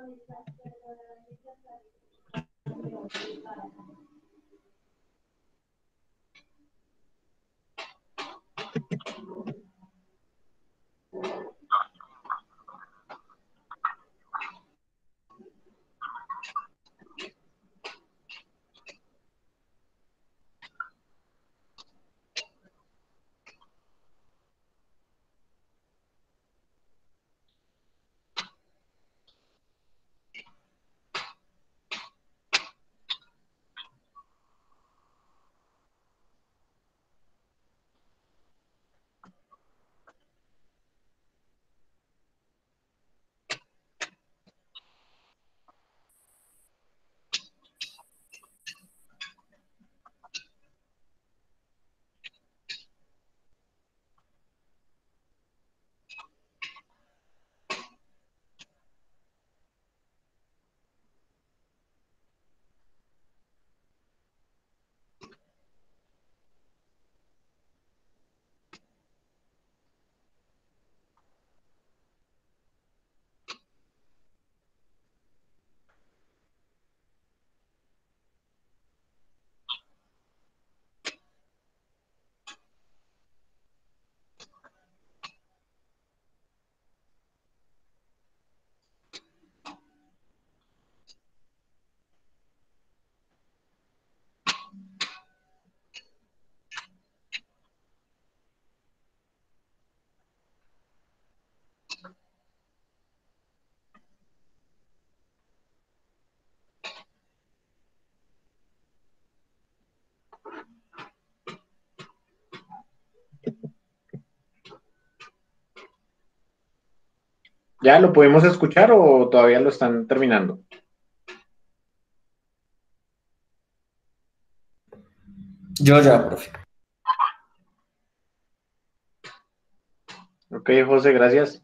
¿Ya lo podemos escuchar o todavía lo están terminando? Yo ya, profe. Ok, José, gracias.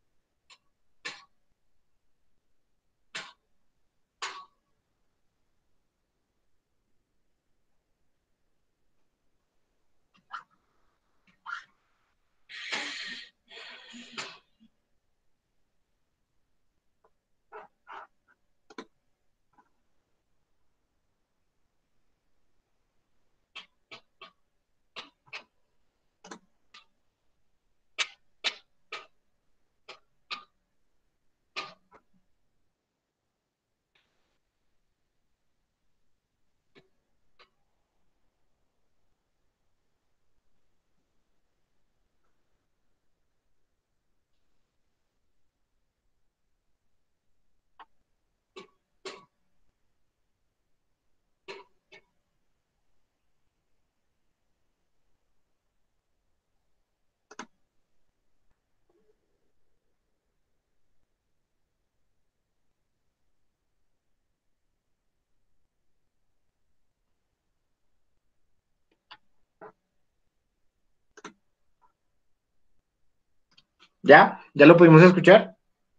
¿Ya? ¿Ya lo pudimos escuchar?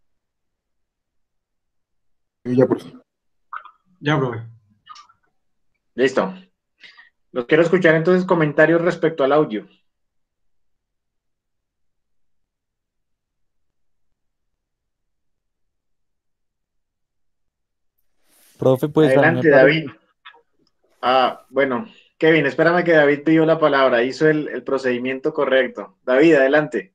Ya, profe. Ya, profe. Listo. Los quiero escuchar entonces comentarios respecto al audio. Profe, pues a mí me Adelante, parece. David. Ah, bueno, Kevin, espérame que David pidió la palabra, hizo el, el procedimiento correcto. David, adelante.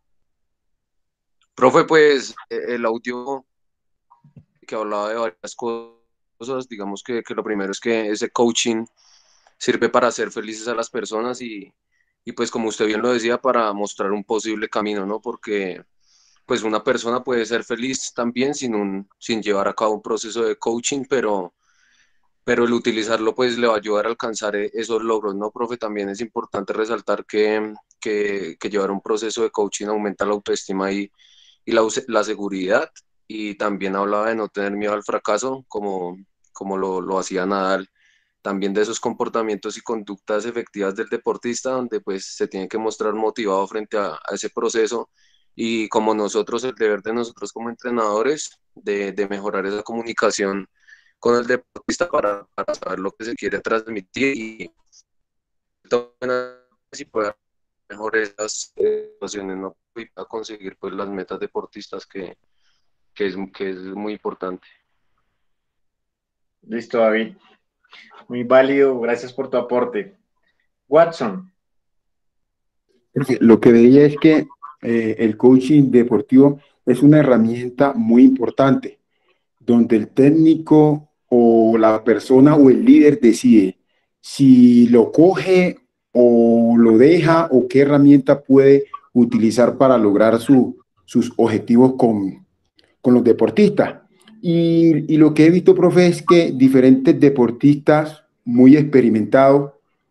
Profe, pues eh, el audio que hablaba de varias cosas, digamos que, que lo primero es que ese coaching sirve para hacer felices a las personas y, y pues como usted bien lo decía, para mostrar un posible camino, ¿no? Porque pues una persona puede ser feliz también sin, un, sin llevar a cabo un proceso de coaching, pero, pero el utilizarlo pues le va a ayudar a alcanzar e- esos logros, ¿no, profe? También es importante resaltar que, que, que llevar un proceso de coaching aumenta la autoestima y, y la, use- la seguridad, y también hablaba de no tener miedo al fracaso, como, como lo, lo hacía Nadal, también de esos comportamientos y conductas efectivas del deportista, donde pues se tiene que mostrar motivado frente a, a ese proceso, y como nosotros, el deber de nosotros como entrenadores, de, de mejorar esa comunicación con el deportista para, para saber lo que se quiere transmitir y si pueda mejorar esas situaciones, ¿no? Y para conseguir pues las metas deportistas que, que es, que es muy importante. Listo, David. Muy válido, gracias por tu aporte. Watson. Lo que veía es que eh, el coaching deportivo es una herramienta muy importante, donde el técnico o la persona o el líder decide si lo coge o lo deja o qué herramienta puede utilizar para lograr su, sus objetivos con, con los deportistas. Y, y lo que he visto, profe, es que diferentes deportistas muy experimentados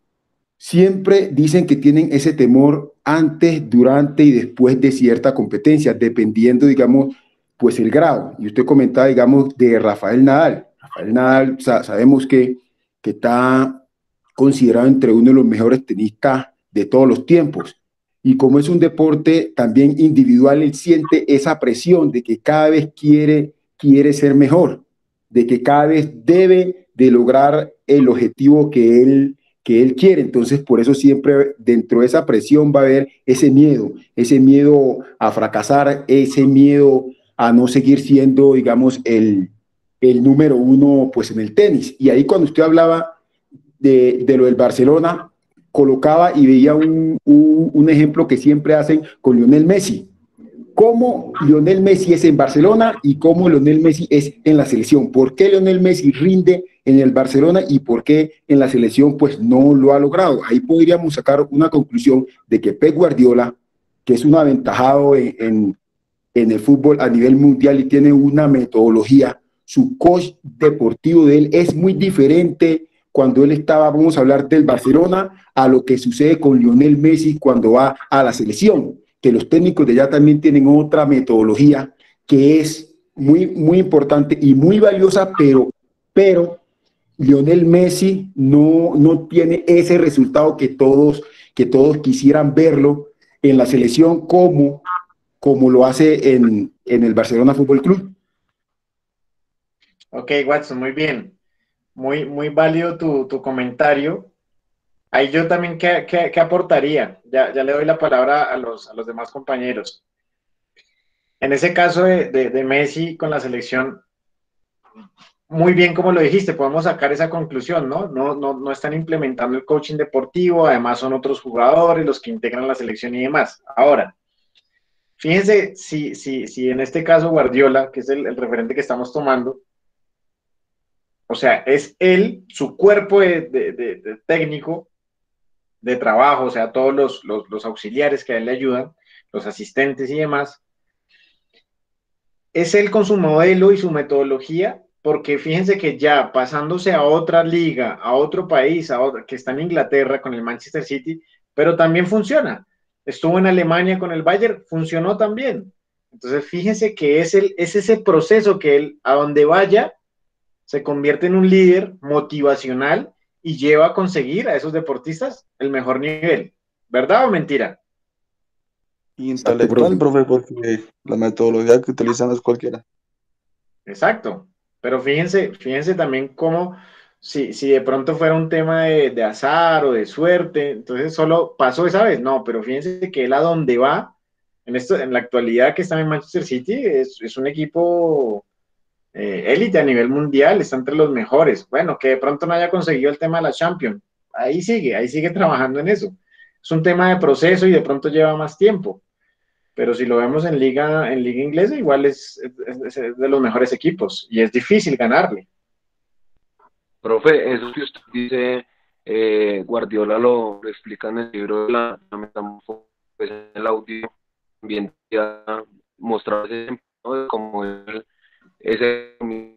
siempre dicen que tienen ese temor antes, durante y después de cierta competencia, dependiendo, digamos, pues el grado. Y usted comentaba, digamos, de Rafael Nadal. Rafael Nadal, sa sabemos que, que está considerado entre uno de los mejores tenistas de todos los tiempos. Y como es un deporte también individual, él siente esa presión de que cada vez quiere, quiere ser mejor, de que cada vez debe de lograr el objetivo que él que él quiere. Entonces, por eso siempre dentro de esa presión va a haber ese miedo, ese miedo a fracasar, ese miedo a no seguir siendo, digamos, el, el número uno pues en el tenis. Y ahí cuando usted hablaba de, de lo del Barcelona, colocaba y veía un, un, un ejemplo que siempre hacen con Lionel Messi. Cómo Lionel Messi es en Barcelona y cómo Lionel Messi es en la selección. ¿Por qué Lionel Messi rinde en el Barcelona y por qué en la selección pues no lo ha logrado? Ahí podríamos sacar una conclusión de que Pep Guardiola, que es un aventajado en, en, en el fútbol a nivel mundial y tiene una metodología, su coach deportivo de él es muy diferente cuando él estaba, vamos a hablar del Barcelona, a lo que sucede con Lionel Messi cuando va a la selección, que los técnicos de allá también tienen otra metodología que es muy, muy importante y muy valiosa, pero, pero Lionel Messi no, no tiene ese resultado que todos, que todos quisieran verlo en la selección como, como lo hace en, en el Barcelona Fútbol Club. Ok, Watson, muy bien. Muy, muy válido tu, tu comentario. Ahí yo también, ¿qué, qué, qué aportaría? Ya, ya le doy la palabra a los, a los demás compañeros. En ese caso de, de, de Messi con la selección, muy bien como lo dijiste, podemos sacar esa conclusión, ¿no? No, no, no están implementando el coaching deportivo, además son otros jugadores los que integran la selección y demás. Ahora, fíjense si, si, si en este caso Guardiola, que es el, el referente que estamos tomando, o sea, es él, su cuerpo de, de, de, de técnico, de trabajo, o sea, todos los, los, los auxiliares que a él le ayudan, los asistentes y demás, es él con su modelo y su metodología, porque fíjense que ya pasándose a otra liga, a otro país, a otro, que está en Inglaterra con el Manchester City, pero también funciona. Estuvo en Alemania con el Bayern, funcionó también. Entonces, fíjense que es, el, es ese proceso que él, a donde vaya, se convierte en un líder motivacional y lleva a conseguir a esos deportistas el mejor nivel. ¿Verdad o mentira? Intelectual, profe, porque la metodología que utilizan es cualquiera. Exacto. Pero fíjense, fíjense también cómo, si, si de pronto fuera un tema de, de azar o de suerte, entonces solo pasó esa vez. No, pero fíjense que él a donde va, en, esto, en la actualidad que está en Manchester City, es, es un equipo eh, élite a nivel mundial, está entre los mejores. Bueno, que de pronto no haya conseguido el tema de la Champions, ahí sigue, ahí sigue trabajando en eso. Es un tema de proceso y de pronto lleva más tiempo. Pero si lo vemos en liga, en liga inglesa, igual es, es, es de los mejores equipos y es difícil ganarle. Profe, eso que usted dice, eh, Guardiola lo, lo explica en el libro de la, la metamorfosis, pues, en el audio, también ya mostrar ese ejemplo, ¿no? De cómo él, ese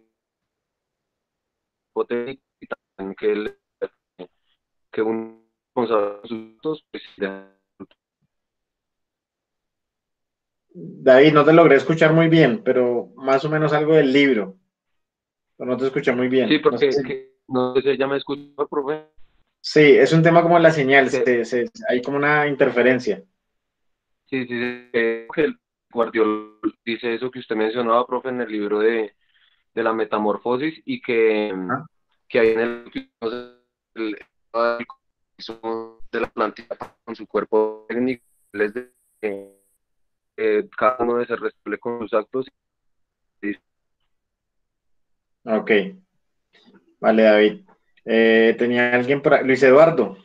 técnico y también que él, que un responsable de sus actos, pues, ya. David, no te logré escuchar muy bien, pero más o menos algo del libro. Pero no te escuché muy bien. Sí, porque no sé si... que, no sé si ya me escuchó, profe. Sí, es un tema como la señal, se, se, hay como una interferencia. Sí, sí, sí, eh, que el Guardiola dice eso que usted mencionaba, profe, en el libro de, de la metamorfosis y que, ¿Ah? que hay en el, el, el de la plantilla con su cuerpo técnico, es de, eh, cada uno debe ser responsable con sus actos Ok, vale, David. Eh, tenía alguien para Luis Eduardo.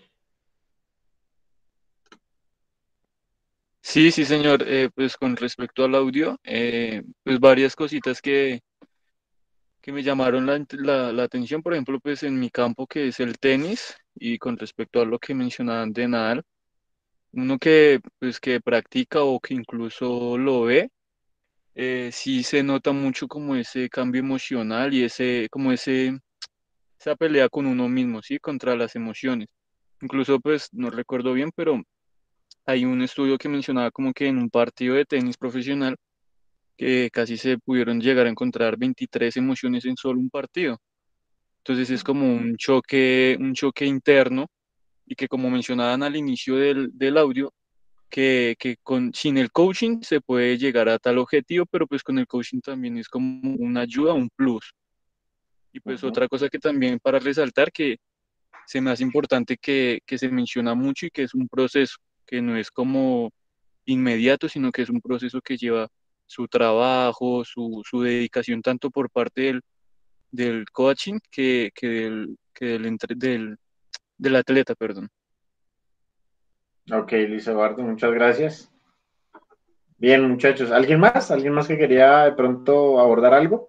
Sí, sí, señor. Eh, pues con respecto al audio, eh, pues varias cositas que, que me llamaron la, la, la atención, por ejemplo, pues en mi campo que es el tenis y con respecto a lo que mencionaban de Nadal, uno que pues que practica o que incluso lo ve, eh, sí se nota mucho como ese cambio emocional y ese, como ese, esa pelea con uno mismo, ¿sí? Contra las emociones. Incluso pues no recuerdo bien, pero hay un estudio que mencionaba como que en un partido de tenis profesional, que casi se pudieron llegar a encontrar veintitrés emociones en solo un partido. Entonces es como un choque, un choque interno y que como mencionaban al inicio del, del audio, que, que con, sin el coaching se puede llegar a tal objetivo, pero pues con el coaching también es como una ayuda, un plus. Y pues Ujú. otra cosa que también para resaltar que se me hace importante que, que se menciona mucho y que es un proceso, que no es como inmediato, sino que es un proceso que lleva su trabajo, su, su dedicación tanto por parte del, del coaching que, que, del, que del, entre- del, del atleta, perdón. Ok, Luis Eduardo, muchas gracias. Bien, muchachos, ¿alguien más? ¿Alguien más que quería de pronto abordar algo?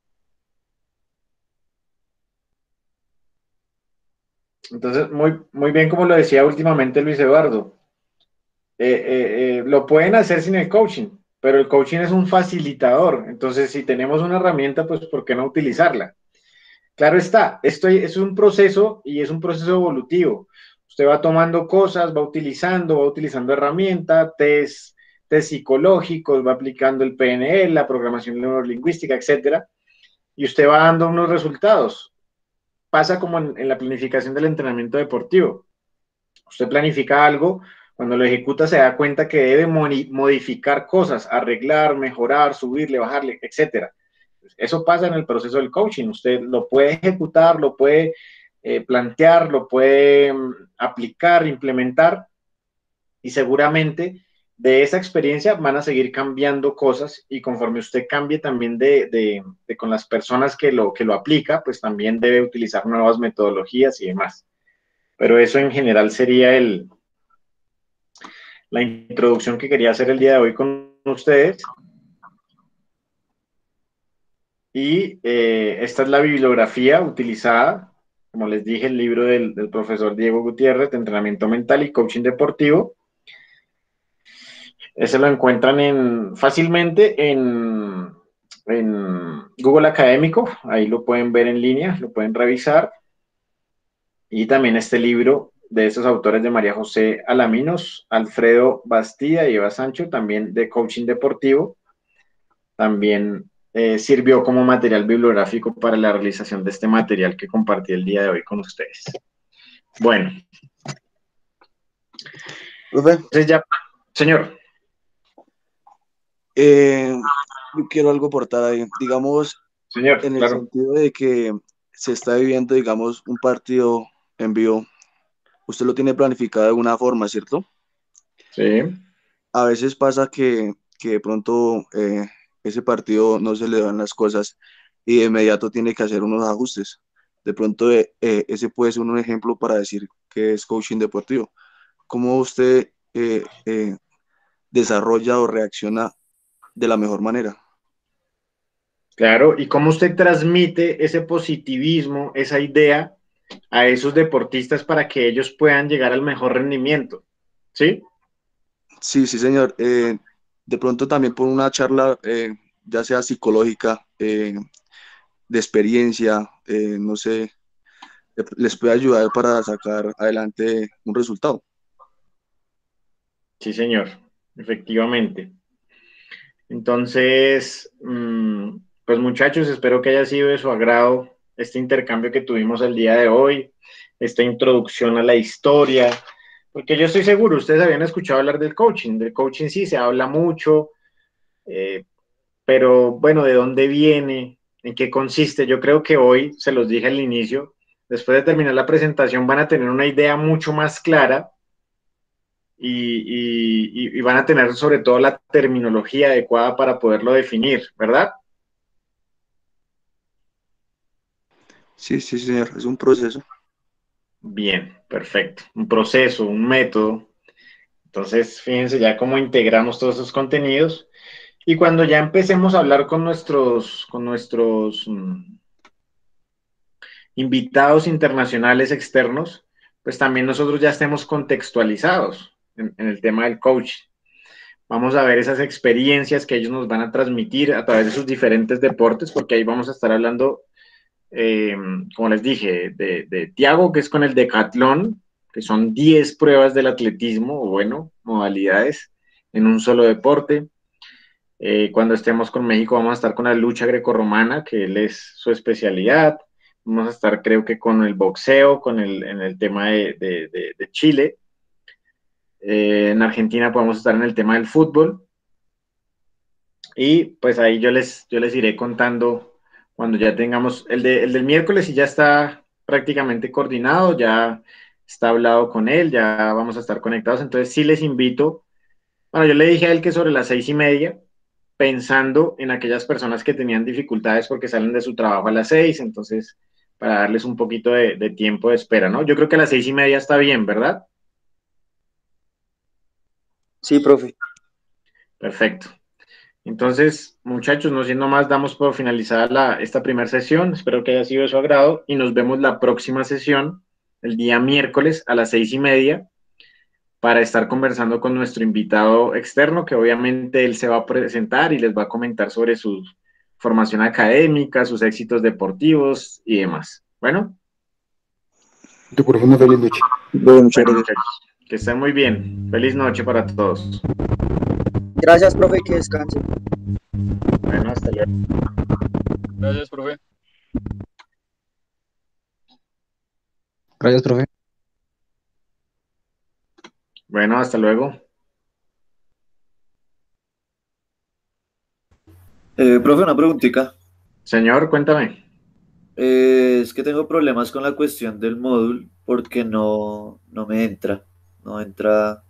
Entonces, muy, muy bien, como lo decía últimamente Luis Eduardo, eh, eh, eh, lo pueden hacer sin el coaching, pero el coaching es un facilitador. Entonces, si tenemos una herramienta, pues, ¿por qué no utilizarla? Claro está, esto es un proceso y es un proceso evolutivo. Usted va tomando cosas, va utilizando, va utilizando herramientas, test, test psicológicos, va aplicando el P N L, la programación neurolingüística, etcétera, y usted va dando unos resultados. Pasa como en, en la planificación del entrenamiento deportivo. Usted planifica algo, cuando lo ejecuta se da cuenta que debe modificar cosas, arreglar, mejorar, subirle, bajarle, etcétera. Eso pasa en el proceso del coaching. Usted lo puede ejecutar, lo puede eh, plantear, lo puede um, aplicar, implementar, y seguramente de esa experiencia van a seguir cambiando cosas, y conforme usted cambie también de, de, de con las personas que lo, que lo aplica, pues también debe utilizar nuevas metodologías y demás. Pero eso en general sería el, la introducción que quería hacer el día de hoy con ustedes. Y eh, esta es la bibliografía utilizada, como les dije, el libro del, del profesor Diego Gutiérrez de entrenamiento mental y coaching deportivo. Ese lo encuentran en, fácilmente en, en Google Académico, ahí lo pueden ver en línea, lo pueden revisar. Y también este libro de esos autores de María José Alaminos, Alfredo Bastida y Eva Sancho, también de coaching deportivo, también eh, sirvió como material bibliográfico para la realización de este material que compartí el día de hoy con ustedes. Bueno. Entonces ya, señor. Eh, yo quiero algo aportar ahí, digamos, señor, en el claro. sentido de que se está viviendo, digamos, un partido en vivo. Usted lo tiene planificado de alguna forma, ¿cierto? Sí. A veces pasa que, que de pronto eh, ese partido no se le dan las cosas y de inmediato tiene que hacer unos ajustes. De pronto eh, eh, ese puede ser un ejemplo para decir que es coaching deportivo. ¿Cómo usted eh, eh, desarrolla o reacciona de la mejor manera? Claro, y cómo usted transmite ese positivismo, esa idea a esos deportistas para que ellos puedan llegar al mejor rendimiento, ¿sí? Sí, sí, señor. Eh, de pronto también por una charla, eh, ya sea psicológica, eh, de experiencia, eh, no sé, le- les puede ayudar para sacar adelante un resultado. Sí, señor, efectivamente. Entonces, mmm, pues muchachos, espero que haya sido de su agrado este intercambio que tuvimos el día de hoy, esta introducción a la historia, porque yo estoy seguro, ustedes habían escuchado hablar del coaching, del coaching sí se habla mucho, eh, pero bueno, ¿de dónde viene? ¿En qué consiste? Yo creo que hoy, se los dije al inicio, después de terminar la presentación van a tener una idea mucho más clara y, y, y van a tener sobre todo la terminología adecuada para poderlo definir, ¿verdad? Sí, sí, señor, es un proceso. Bien, perfecto. Un proceso, un método. Entonces, fíjense ya cómo integramos todos esos contenidos. Y cuando ya empecemos a hablar con nuestros, con nuestros mm, invitados internacionales externos, pues también nosotros ya estemos contextualizados en, en el tema del coaching. Vamos a ver esas experiencias que ellos nos van a transmitir a través de sus diferentes deportes, porque ahí vamos a estar hablando, eh, como les dije, de, de Tiago, que es con el decatlón, que son diez pruebas del atletismo, o bueno, modalidades en un solo deporte. Eh, cuando estemos con México vamos a estar con la lucha grecorromana, que él es su especialidad. Vamos a estar, creo que, con el boxeo, con el, en el tema de, de, de, de Chile. Eh, en Argentina podemos estar en el tema del fútbol. Y pues ahí yo les, yo les iré contando cuando ya tengamos el, de, el del miércoles y ya está prácticamente coordinado, ya está hablado con él, ya vamos a estar conectados. Entonces sí les invito. Bueno, yo le dije a él que sobre las seis y media, pensando en aquellas personas que tenían dificultades porque salen de su trabajo a las seis, entonces para darles un poquito de, de tiempo de espera, ¿no? Yo creo que a las seis y media está bien, ¿verdad? Sí, profe. Perfecto. Entonces, muchachos, no siendo más, damos por finalizada la, esta primera sesión. Espero que haya sido de su agrado y nos vemos la próxima sesión, el día miércoles a las seis y media, para estar conversando con nuestro invitado externo, que obviamente él se va a presentar y les va a comentar sobre su formación académica, sus éxitos deportivos y demás. Bueno. Por una feliz noche. Bueno, muchachos, que estén muy bien. Feliz noche para todos. Gracias, profe, que descanse. Bueno, hasta luego. Gracias, profe. Gracias, profe. Bueno, hasta luego. Eh, profe, una preguntita. Señor, cuéntame. Eh, es que tengo problemas con la cuestión del módulo porque no, no me entra. No entra